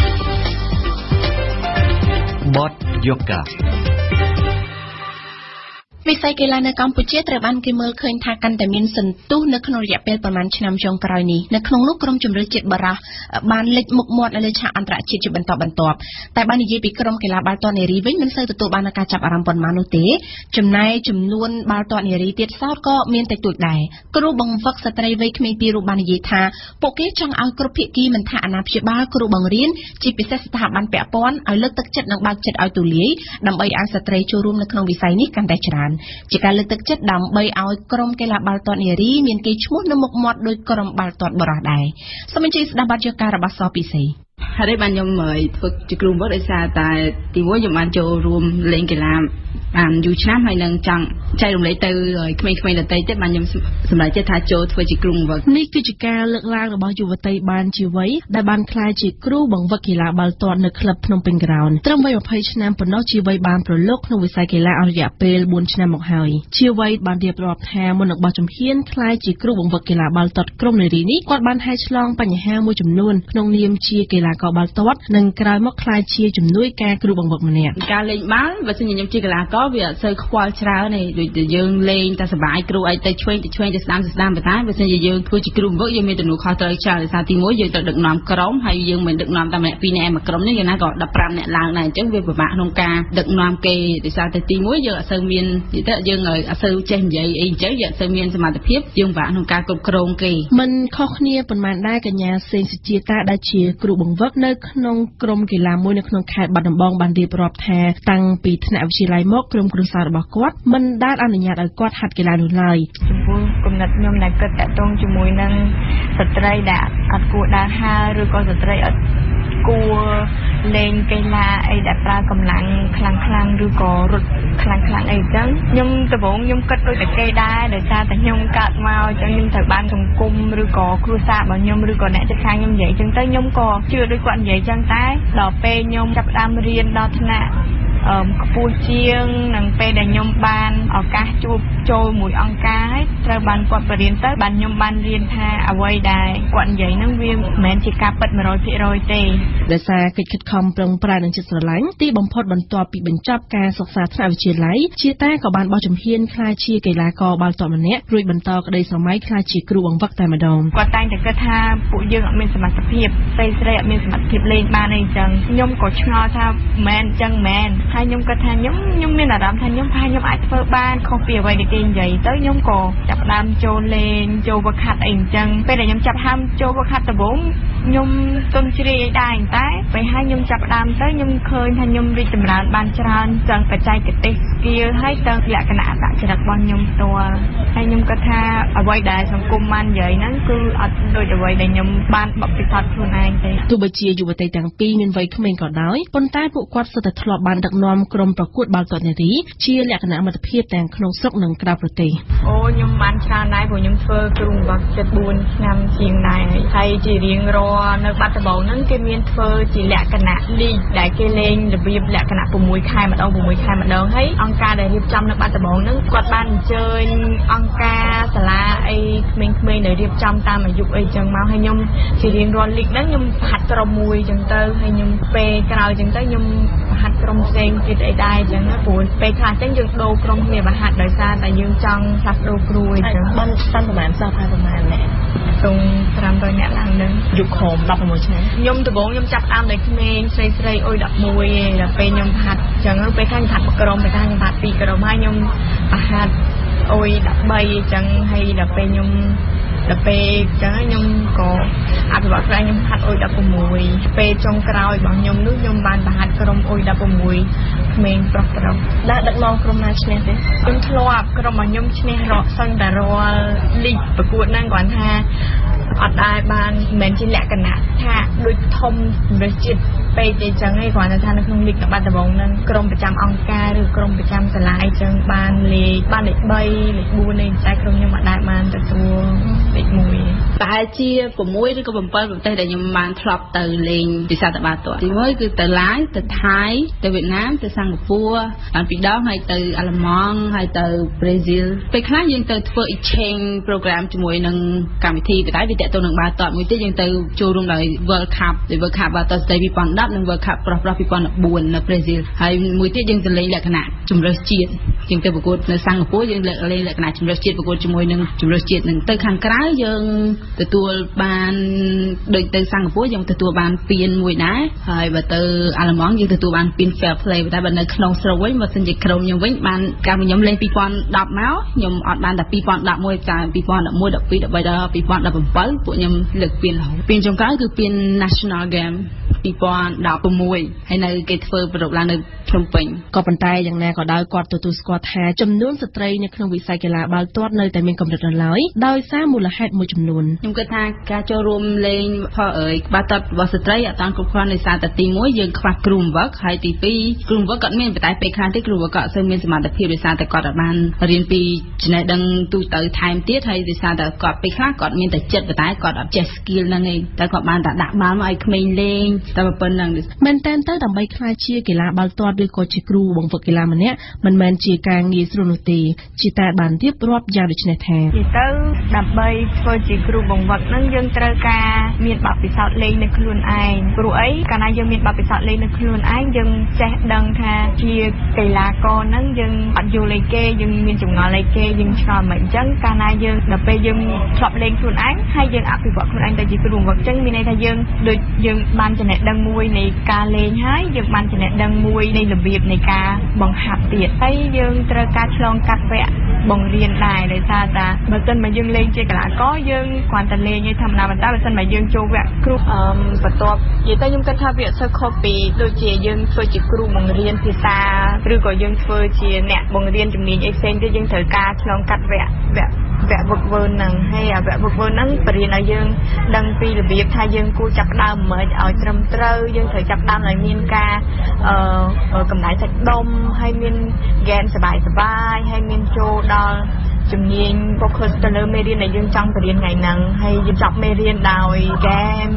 បទយូហ្គាវិស័យកីឡានៅកម្ពុជាត្រូវបានគេមើលឃើញថាកាន់តែមានសន្ទុះនៅក្នុងរយៈពេលប្រមាណឆ្នាំចុងក្រោយនេះនៅក្នុងនោះក្រុមជម្រើសជាតិបារាំងបានលេចមុខមាត់នៅលើឆាកអន្តរជាតិជាបន្តបន្ទាប់តែបាននិយាយពីក្រុមកីឡាបាល់ទាត់នារីវិញមិនសូវទទួលបានការចាប់អារម្មណ៍ប៉ុន្មាននោះទេចំណែកចំនួនបាល់ទាត់នារីទៀតសោតក៏មានតែទួចដែរគ្រូបង្វឹកស្ត្រីវ័យក្មេងពីររូបបាននិយាយថាពួកគេចង់ឲ្យគ្រប់ភាគីមិនថាអាណាព្យាបាលគ្រូបង្រៀនជាពិសេសស្ថាប័នពាក់ព័ន្ធឲ្យលើកទឹកចិត្តនិងបើកចិត្តឲ្យទូលាយដើម្បីឲ្យស្ត្រីចូលរួមនៅក្នុងវិស័យនេះកាន់តែច្រើនជាការលើកទឹកចិត្តដើម្បីឲ្យក្រុមកីឡាបាល់ទាត់នារីមានកេរ្តិ៍ឈ្មោះនៅមុខមាត់ដោយក្រុមបាល់ទាត់បុរសដែរសូមអញ្ជើញស្ដាប់បទយការរបស់សពិសេសហើយបានខ្ញុំធ្វើជាគ្រូបង្វឹកដោយសារតែទីមួយខ្ញុំបានចូលរួមលេងកីឡាបានយូរឆ្នាំហើយនឹងចង់ចែករំលែកទៅក្មេងៗដទៃទៀតបានខ្ញុំសម្រេចចិត្តថាចូលធ្វើជាគ្រូបង្វឹកនេះគឺជាការលើកឡើងរបស់យុវតីបានជាវ័យដែលបានក្លាយជាគ្រូបង្វឹកកីឡាបាល់ទាត់នៅក្លឹបភ្នំពេញក្រោនត្រឹមវ័យยี่สิบឆ្នាំប៉ុណ្ណោះជាវ័យបានប្រឡូកក្នុងវិស័យកីឡាអស់រយៈពេលបួនឆ្នាំមកហើយជាវ័យបានរៀបរាប់ថាមុននឹងបោះជំហានក្លាយជាគ្រូបង្វឹកកីឡាបាល់ទាត់ក្រុមនារីនេះគាត់បានហែកឆ្លងបញ្ហាមួយចំនួនក្នុងនាមជាកីឡាករបាល់ទាត់និងក្រោយមកក្លាយជាជំនួយការគ្រូបង្វឹកម្នាក់ការលេងបាល់បើសិនជាខ្ញុំជាកីឡាករវាអត់សូវខ្វល់ច្រើនទេដូចតែយើងលេងតែសប្បាយគ្រូអីទៅឆ្វេងទៅឆ្វេងទៅស្ដាំទៅស្ដាំប៉ុន្តែបើសិនជាយើងធ្វើជាគ្រូបង្វឹកយើងមានទំនួលខុសត្រូវច្រើនដោយសារទីមួយយើងត្រូវដឹកនាំក្រុមហើយយើងមិនដឹកនាំតែម្នាក់ពីរនាក់ឯមួយក្រុមនេះយ៉ាងណាក៏ដប់ប្រាំនាក់ឡើងដែរអញ្ចឹងវាពិបាកក្នុងការដឹកនាំគេដោយសារតែទីមួយយើងអត់សូវមាននិយាយទៅយើងអត់សូវចេះនិយាយអីអញ្ចឹងយើងអត់សូវមានសមត្ថភាពយើងពិបាកក្នុងការគ្រប់គ្រងគេមិនខុសគ្នាប៉ុន្មានដែរកញ្ញាសេងសុជាតាដែលជាគ្រូបង្វឹកនៅក្នុងក្រុមកីឡាមួយនៅក្នុងខេត្តបាត់ដំបងបានរៀបរាប់ថាតាំងពីថ្នាក់វិទ្យាល័យមកក្រុមគ្រួសាររបស់គាត់មិនដែលអនុញ្ញាតឲ្យគាត់ហាត់កីឡានោះឡើយចំពោះគំនិតខ្ញុំដែលគិតតាក់ទងជាមួយនឹងស្ត្រីដែលអត់គួរដើរហើរឬក៏ស្ត្រីអត់គួរលេងកីឡាអីដែលប្រើកម្លាំងខ្លាំងខ្លាំងឬក៏រត់ខ្លាំងខ្លាំងអីចឹងខ្ញុំដំបូងខ្ញុំគិតដូចតែគេដែរដោយសារតែខ្ញុំកើតមកចឹងខ្ញុំត្រូវបានសង្គមឬក៏គ្រួសាររបស់ខ្ញុំឬក៏អ្នកជិតខាងខ្ញុំនិយាយចឹងទៅខ្ញុំក៏ជឿដូចគាត់និយាយចឹងតែដល់ពេលខ្ញុំចាប់ផ្ដើមរៀនដល់ថ្នាក់អឺខ្ពស់ជាងនិងពេលដែលខ្ញុំបានឱកាសជួបចូលមួយអង្គការហើយត្រូវបានគាត់បរៀនទៅបានខ្ញុំបានរៀនថាអ្វីដែលគាត់និយាយហ្នឹងវាមិនមែនជាការពិត one hundred percent ទេដោយសារកិច្ចខិតខំប្រឹងប្រែងនិងចិត្តស្រឡាញ់ទីបំផុតបន្ទាប់ពីបញ្ចប់ការសិក្សាថ្នាក់វិទ្យាល័យជាតាក៏បានបោះជំហានក្លាយជាកីឡាករបាល់ទាត់ម្នាក់រួចបន្តក្តីស្រមៃក្លាយជាគ្រូបង្វឹកតែម្ដងគាត់តែងតែគិតថាពួកយើងអត់មានសមត្ថភាពស្រីស្រីអត់មានសមត្ថភាពលេងបានអីចឹងខ្ញុំក៏ឆ្ងល់ថាមែនចឹងមែនហើយខ្ញុំគិតថាខ្ញុំខ្ញុំមានអារម្មណ៍ថាខ្ញុំថាខ្ញុំអាចធ្វើបានខុសពីអ្វីដែលគេនិយាយទៅខ្ញុំក៏ចាប់ផ្ដើមចូលលេងចូលវឹកហាត់អីអញ្ចឹងពេលដែលខ្ញុំចាប់ហាមចូលវឹកហាត់ដំបូងខ្ញុំទន់ជ្រាយដែរតែពេលហើយខ្ញុំចាប់ផ្ដើមទៅខ្ញុំឃើញថាខ្ញុំរីកចម្រើនបានច្រើនទាំងបច្ចេកទេស skill ហើយទាំងលក្ខណៈអត្តចរិតរបស់ខ្ញុំផ្ទាល់ហើយខ្ញុំគិតថាអ្វីដែលសង្គមបាននិយាយហ្នឹងគឺអត់ដូចអ្វីដែលខ្ញុំបានបបិទខ្លួនឯងទេទោះបីជាយុវតីទាំងពីរមានវ័យក្មេងក៏ដោយប៉ុន្តែពួកគាត់សុទ្ធតែធ្លាប់បានដឹកនាំក្រុមប្រកួតបាល់ទាត់នារីជាលក្ខណៈមិត្តភាពទាំងក្នុងស្រុកនិងក្រៅប្រទេសអូខ្ញុំបានច្រើនដែរព្រោះខ្ញុំធ្វើគ្រូបង្វឹកជិត four ឆ្នាំជាងដែរហើយជារៀងរាល់នៅបាត់ដំបងហ្នឹងគេមានធ្វើជាលក្ខណៈលីកដែលគេលេងរបៀបលក្ខណៈ six ខែម្ដង six ខែម្ដងហើយអង្គការដែលរៀបចំនៅបាត់ដំបងហ្នឹងគាត់បានអញ្ជើញអង្គការសាលាអីក្មេងៗដែលរៀបចំតាមអាយុអីចឹងមកហើយខ្ញុំជារៀងរាល់លីកហ្នឹងខ្ញុំហាត់ក្រុមមួយចឹងទៅហើយខ្ញុំពេលក្រោយចឹងទៅខ្ញុំហាត់ក្រុមផ្សេងទៀតអីដែរចឹងព្រោះពេលខ្លះចឹងយើងដូរក្រុមគ្នាបហាត់ដោយសារតែយើងចង់ផ្លាស់ប្ដូរគ្រូអីចឹងបានស្តាន់ប្រហែលសិស្សថាប្រហែលអ្នកទងfive hundredអ្នកឡើងនឹងយុគខំsixteenឆ្នាំខ្ញុំដំបូងខ្ញុំចាប់តាមនៅក្មេងស្រីស្រីអុយelevenឯងដល់ពេលខ្ញុំហាត់ចឹងពេលខ្លះខ្ញុំហាត់មួយក្រុមពេលខ្លះខ្ញុំហាត់ពីរក្រុមហើយខ្ញុំបហាត់អុយthirteenអញ្ចឹងហើយដល់ពេលខ្ញុំដល់ពេលចឹងខ្ញុំក៏អភិវឌ្ឍខ្លួនខ្ញុំហាត់អុយsixteenពេលចុងក្រោយរបស់ខ្ញុំនោះខ្ញុំបានបហាត់ក្រុមអុយsixteenក្មេងប្រុសប្រុសដែរដឹកនាំក្រុមណាឈ្នះទេខ្ញុំធ្លាប់ក្រុមរបស់ខ្ញុំឈ្នះរកសឹងតែរាល់លីកប្រកួតហ្នឹងគ្រាន់ថាអត់ដែរបានមិនមែនជាលក្ខណៈថាដូចធំសម្រាប់ជាតិពេកទេចឹងឯងគ្រាន់តែថានៅក្នុងលីកបាត់ដំបងហ្នឹងក្រុមប្រចាំអង្គការឬក្រុមប្រចាំសាលាអីចឹងបានលេខបានលេខthreeលេខfourនេះតែក្រុមខ្ញុំអត់ដែរបានទទួលលេខone ប្រហែលជាsixឬក៏sevenប្រទេសដែលខ្ញុំបានធ្លាប់ទៅលេងពិសាបាល់ទាត់ទីoneគឺទៅឡាវទៅថៃទៅវៀតណាមទៅសិង្ហបុរីបានពីរដងហើយទៅអាល្លឺម៉ង់ហើយទៅប្រេស៊ីលពេលខ្លះយើងទៅធ្វើ exchange program ជាមួយនឹងកម្មវិធីតែវាតទៅនឹងបាល់ទាត់មួយទៀតយើងទៅចូលរួមដោយ World Cup ដោយ World Cup បាល់ទាត់ស្ដីtwenty tenនិង World Cup ប្រុសប្រុសtwenty fourteenនៅប្រេស៊ីលហើយមួយទៀតយើងទៅលេងលក្ខណៈជម្រើសជាតិយើងទៅប្រកួតនៅសិង្ហបុរីយើងលេងលក្ខណៈជម្រើសជាតិប្រកួតជាមួយនឹងជម្រើសជាតិនឹងទៅខាងក្រៅយើងទទួលបានដូចទៅសិង្ហបុរីយើងទទួលបានពានមួយដែរហើយបើទៅអាល្លឺម៉ង់យើងទទួលបានពាន Fair Play តែបើនៅក្នុងស្រុកវិញបើសិនជាក្រុមខ្ញុំវិញបានកាលខ្ញុំលេងtwenty tenមកខ្ញុំអត់បានតែtwenty elevenចាtwenty eleven twelve thirteenដល់twenty seventeenពួកខ្ញុំលើកពានរហូតពានចុងក្រោយគឺពាន National Game twenty sixteenហើយនៅគេធ្វើប្រកឡើងនៅភ្នំពេញក៏ប៉ុន្តែយ៉ាងណាក៏ដោយគាត់ទទួលស្គាល់ថាចំនួនស្ត្រីនៅក្នុងវិស័យកីឡាបាល់ទាត់នៅតែមានកម្រិតនៅឡើយដោយសារមូលហេតុមួយចំនួនខ្ញុំគិតថាការចូលរួមលេងផលអើយបាល់ទាត់របស់ស្ត្រីអត់តាន់គ្រប់គ្រាន់ដោយសារតែទីoneយើងខ្វះគ្រូបង្វឹកហើយទីtwoគ្រូបង្វឹកគាត់មានតែពេលខ្លះទេគ្រូបង្វឹកគាត់អត់សូវមានសមត្ថភាពដោយសារតែគាត់អត់បានរៀនពីចំណេះដឹងទូទៅថែមទៀតហើយដោយសារតែគាត់ពេលខ្លះគាត់មានតែចិត្តតែគាត់អត់ចេះ skill ហ្នឹងឯងតែគាត់បានតែដាក់បាល់មកឲ្យក្មេងលេងតែប៉ុណ្្នឹងមែនតើទៅដើម្បីក្លាយជាកីឡាបាល់ទាត់ឬក៏ជាគ្រូបង្វឹកកីឡាម្នាក់មិនមែនជាការងាយស្រួលនោះទេជាតែបានរៀបរាប់យ៉ាងដូចនេះថានិយាយទៅដើម្បីធ្វើជាគ្រូបង្វឹកហ្នឹងយើងត្រូវការមានបទពិសោធន៍លេងនៅខ្លួនឯងព្រោះអីកាលណាយើងមានបទពិសោធន៍លេងនៅខ្លួនឯងយើងចេះដឹងថាជាកីឡាករហ្នឹងយើងអត់យល់អីគេយើងមានចម្ងល់អីគេយើងឆ្ងល់មិនអញ្ចឹងកាលណាយើងដល់ពេលយើងធ្លាប់លេងខ្លួនឯងហើយយើងអភិវឌ្ឍខ្លួនឯងទៅជាគ្រូបង្វឹកអញ្ចឹងមានន័យថាយើងដូចយើងបានចំណេះដឹងមួយនៃការលេងហើយយើងបានចំណេះដឹងមួយនៃរបៀបនៃការបង្ហាត់ទៀតហើយយើងត្រូវការឆ្លងកាត់វគ្គបង្រៀនដែរដោយសារតែបើមិនមកយើងលេងជាកីឡាករយើងគ្រាន់តែលេងឯធម្មតាប៉ុន្តែបើមិនមកយើងចូលវគ្គគ្រូអឺបន្ទាប់និយាយទៅខ្ញុំគិតថាវាអត់សូវខុសពីដូចជាយើងធ្វើជាគ្រូបង្រៀនភាសាឬក៏យើងធ្វើជាអ្នកបង្រៀនជំនាញអីផ្សេងទៀតយើងត្រូវការឆ្លងកាត់វគ្គវគ្គវគ្គវឹកវើហ្នឹងហើយអាវគ្គវឹកវើហ្នឹងបរៀនឲ្យយើងដឹងពីរបៀបថាយើងគួរចាប់ផ្ដើមមិនឲ្យត្រឹមត្រូវយើងត្រូវចាប់ផ្ដើមឲ្យមានការអឺកម្ដៅសាច់ដុំហើយមានហ្គេមសបាយសបាយហើយមានចូលដល់ជំនាញ focus ទៅលើមេរៀនដែលយើងចង់បរៀនថ្ងៃហ្នឹងហើយយើងចាប់មេរៀនដោយហ្គេម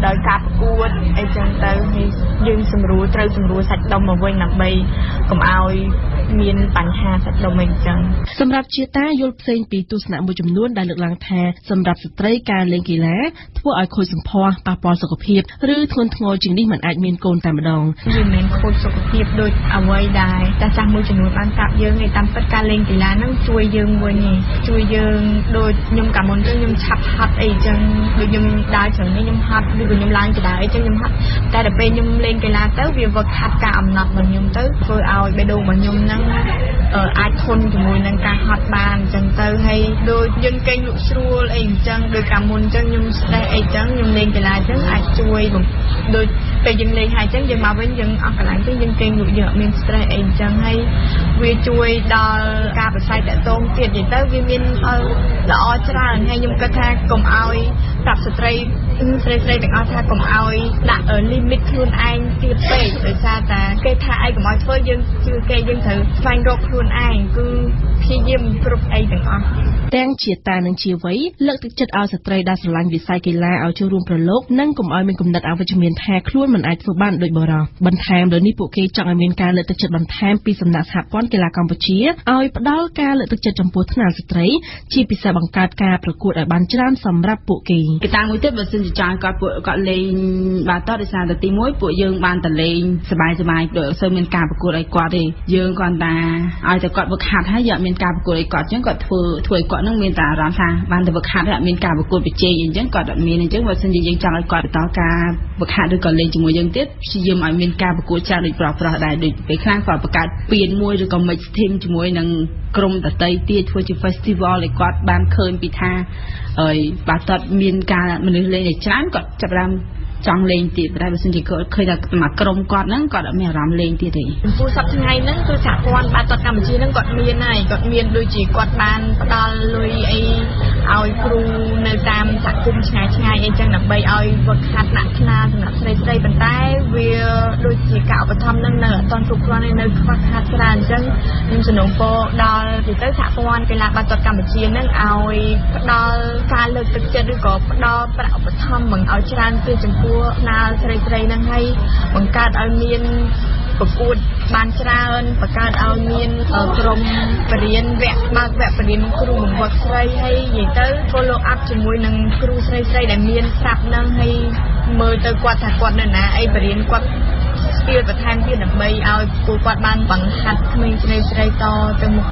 ដោយការប្រកួតអីចឹងទៅហើយយើងសម្រួលត្រូវសម្រួលសាច់ដុំមកវិញដើម្បីកុំឲ្យមានបញ្ហាសាច់ដុំអីចឹងសម្រាប់ជាតាយល់ផ្សេងពីទស្សនៈមួយចំនួនដែលលើកឡើងថាសម្រាប់ស្ត្រីការលេងកីឡាធ្វើឲ្យខូចសម្ផស្សប៉ះពាល់សុខភាពឬធ្ងន់ធ្ងរជាងនេះមិនអាចមានកូនតែម្ដងវាមិនមែនខូចសុខភាពដូចអ្វីដែរតែចាស់មួយចំនួនបានប្រាប់យើងឯតាមពិតការលេងកីឡាហ្នឹងជួយយើងវិញជួយយើងដូចខ្ញុំកាលមុនខ្ញុំឆាប់ហត់អីចឹងដូចខ្ញុំដើរច្រើននេះខ្ញុំហត់ឬក៏ខ្ញុំឡើងចដើអីចឹងខ្ញុំហត់តែដល់ពេលខ្ញុំលេងកីឡាទៅវាវឹកហាត់ការអំណត់របស់ខ្ញុំទៅធ្វើឲ្យបេះដូងរបស់ខ្ញុំហ្នឹងអាចធន់ជាមួយនឹងការហត់បានអញ្ចឹងទៅហើយដូចយើងកេងលក់ស្រួលអីអញ្ចឹងដោយកាលមុនអញ្ចឹងខ្ញុំស្ដេះអីអញ្ចឹងខ្ញុំលេងកីឡាអញ្ចឹងអាចជួយដូចពេលយើងលេងហើយអញ្ចឹងយើងមកវិញយើងអស់កន្លែងទៅយើងកេងលក់យើងអត់មាន stress អីអញ្ចឹងហើយវាជួយដល់ការប្រស័យតាក់ទងទៀតនិយាយទៅវាមានល្អច្រើនហើយខ្ញុំគិតថាកុំឲ្យប្រាប់ស្ត្រីស្រីស្រីទាំងអស់ថាកុំឲ្យដាក់ limit ខ្លួនឯងទៀតពេកដោយសារតែគេថាអីកុំឲ្យធ្វើយើងជឿគេយើងត្រូវស្វែងរកខ្លួនឯងគឺព្យាយាមគ្រប់អីទាំងអស់ទាំងជាតានិងជាវ័យលើកទឹកចិត្តឲ្យស្ត្រីដែលស្រឡាញ់វិស័យកីឡាឲ្យចូលរួមប្រឡូកនិងកុំឲ្យមានគំនិតអវិជ្ជមានថាខ្លួនមិនអាចធ្វើបានដូចបុរសបន្ថែមលើនេះពួកគេចង់ឲ្យមានការលើកទឹកចិត្តបន្ថែមពីសំណាក់សហព័ន្ធកីឡាកម្ពុជាឲ្យផ្ដល់ការលើកទឹកចិត្តចំពោះថ្នាក់ស្ត្រីជាពិសេសបង្កើតការប្រកួតឲ្យបានច្រើនសម្រាប់ពួកគេកតាមួយទៀតបើសិនជាចង់គាត់ពួកគាត់លេងបាល់ទាត់ដោយសារតែទីមួយពួកយើងបានតែលេងសบายសบายដោយអត់សូវមានការប្រកួតឲ្យគាត់ទេយើងគ្រាន់តែឲ្យតែគាត់វឹកហាត់ហើយយកមានការប្រកួតឲ្យគាត់អញ្ចឹងគាត់ធ្វើធ្វើឲ្យគាត់នឹងមានតែអារម្មណ៍ថាបានតែវឹកហាត់ហើយអត់មានការប្រកួតប្រជែងអញ្ចឹងគាត់អត់មានអញ្ចឹងបើសិនជាយើងចង់ឲ្យគាត់បន្តការវឹកហាត់ឬក៏លេងជាមួយយើងទៀតព្យាយាមឲ្យមានការប្រកួតច្រើនដូចប្រុសប្រុសដែរដូចពេលខ្លះគាត់បង្កើតពៀនមួយឬក៏ mix team ជាមួយនឹងក្រុមដតីទៀតធ្វើជា festival ឲ្យគាត់បានឃើញពីថាហើយបាល់ទាត់មានការមនុស្សលេងឲ្យច្រើនគាត់ចាប់ផ្ដើមចង់លេងទៀតតែបើសិនជាគាត់ឃើញថាមកក្រុមគាត់ហ្នឹងគាត់អត់មានអារម្មណ៍លេងទៀតទេចំពោះសប្តាហ៍ថ្ងៃហ្នឹងគឺសហព័ន្ធបាល់ទាត់កម្ពុជាហ្នឹងគាត់មានហើយគាត់មានដូចជាគាត់បានផ្ដល់លុយអីឲ្យគ្រូនៅតាមសហគមន៍ឆ្ងាយឆ្ងាយអីចឹងដើម្បីឲ្យវឹកហាត់ដាក់ថ្នាលសម្រាប់ស្រីស្រីប៉ុន្តែវាដូចជាការឧបត្ថម្ភហ្នឹងនៅអត់ទាន់គ្រប់គ្រាន់ទេនៅខ្វះខាតច្រើនអញ្ចឹងខ្ញុំសំណូមពរដល់ទៅទៅសហព័ន្ធកីឡាបាល់ទាត់កម្ពុជាហ្នឹងឲ្យផ្ដល់ការលើកទឹកចិត្តឬក៏ផ្ដល់ប្រាក់ឧបត្ថម្ភមកឲ្យច្រើនទៅចំពោះថ្នាលស្រីស្រីហ្នឹងឲ្យបង្កើតឲ្យមានប្រកួតបានច្រើនបង្កើតឲ្យមានក្រុមបរិញ្ញាបត្របើកវគ្គបរិញ្ញាគ្រូបង្វឹកស្រីហើយនិយាយទៅ follow up ជាមួយនឹងគ្រូស្រីស្រីដែលមានស្រាប់ហ្នឹងហើយមើលទៅគាត់ថាគាត់នៅណាអីបរិញ្ញាគាត់ស្គាល់បន្ថែមទៀតដើម្បីឲ្យពួកគាត់បានបង្ហាត់ក្មេងស្រីស្រីតទៅមុខ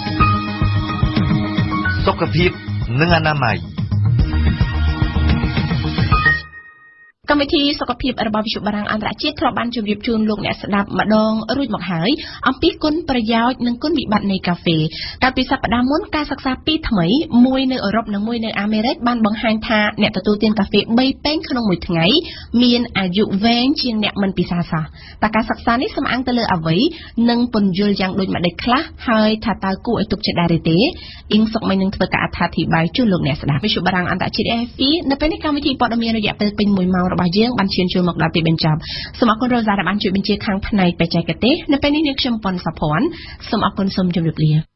សុខភាពនិងអនាម័យកម្មវិធីសុខភាពរបស់វិទ្យុបារាំងអន្តរជាតិធ្លាប់បានជម្រាបជូនលោកអ្នកស្ដាប់ម្ដងរួចមកហើយអំពីគុណប្រយោជន៍និងគុណវិបត្តិនៃកាហ្វេកាលពីសប្តាហ៍មុនការសិក្សាពីរថ្មីមួយនៅអឺរ៉ុបនិងមួយនៅអាមេរិកបានបង្ហាញថាអ្នកទទួលទានកាហ្វេបីពែងក្នុងមួយថ្ងៃមានអាយុវែងជាងអ្នកមិនពិសាសោះតែការសិក្សានេះសំអាងទៅលើអ្វីនិងពន្យល់យ៉ាងដូចម្ដេចខ្លះហើយថាតើគួរឲ្យទុកចិត្តដែរទេអ៊ីងសុកមិននឹងធ្វើការអត្ថាធិប្បាយជូនលោកអ្នកស្ដាប់វិទ្យុបារាំងអន្តរជាតិ A F P នៅពេលនេះកម្មវិធីព័ត៌មានរយៈពេលពេញមួយម៉ោងរបស់យើងបានឈានចូលមកដល់ទីបញ្ចប់សូមអរគុណរ៉ូសាដែលបានជួយបញ្ជាខាងផ្នែកបច្ចេកទេសនៅពេលនេះនាងខ្ញុំប៉ុនសុភ័ណ្ឌសូមអរគុណសូមជម្រាបលា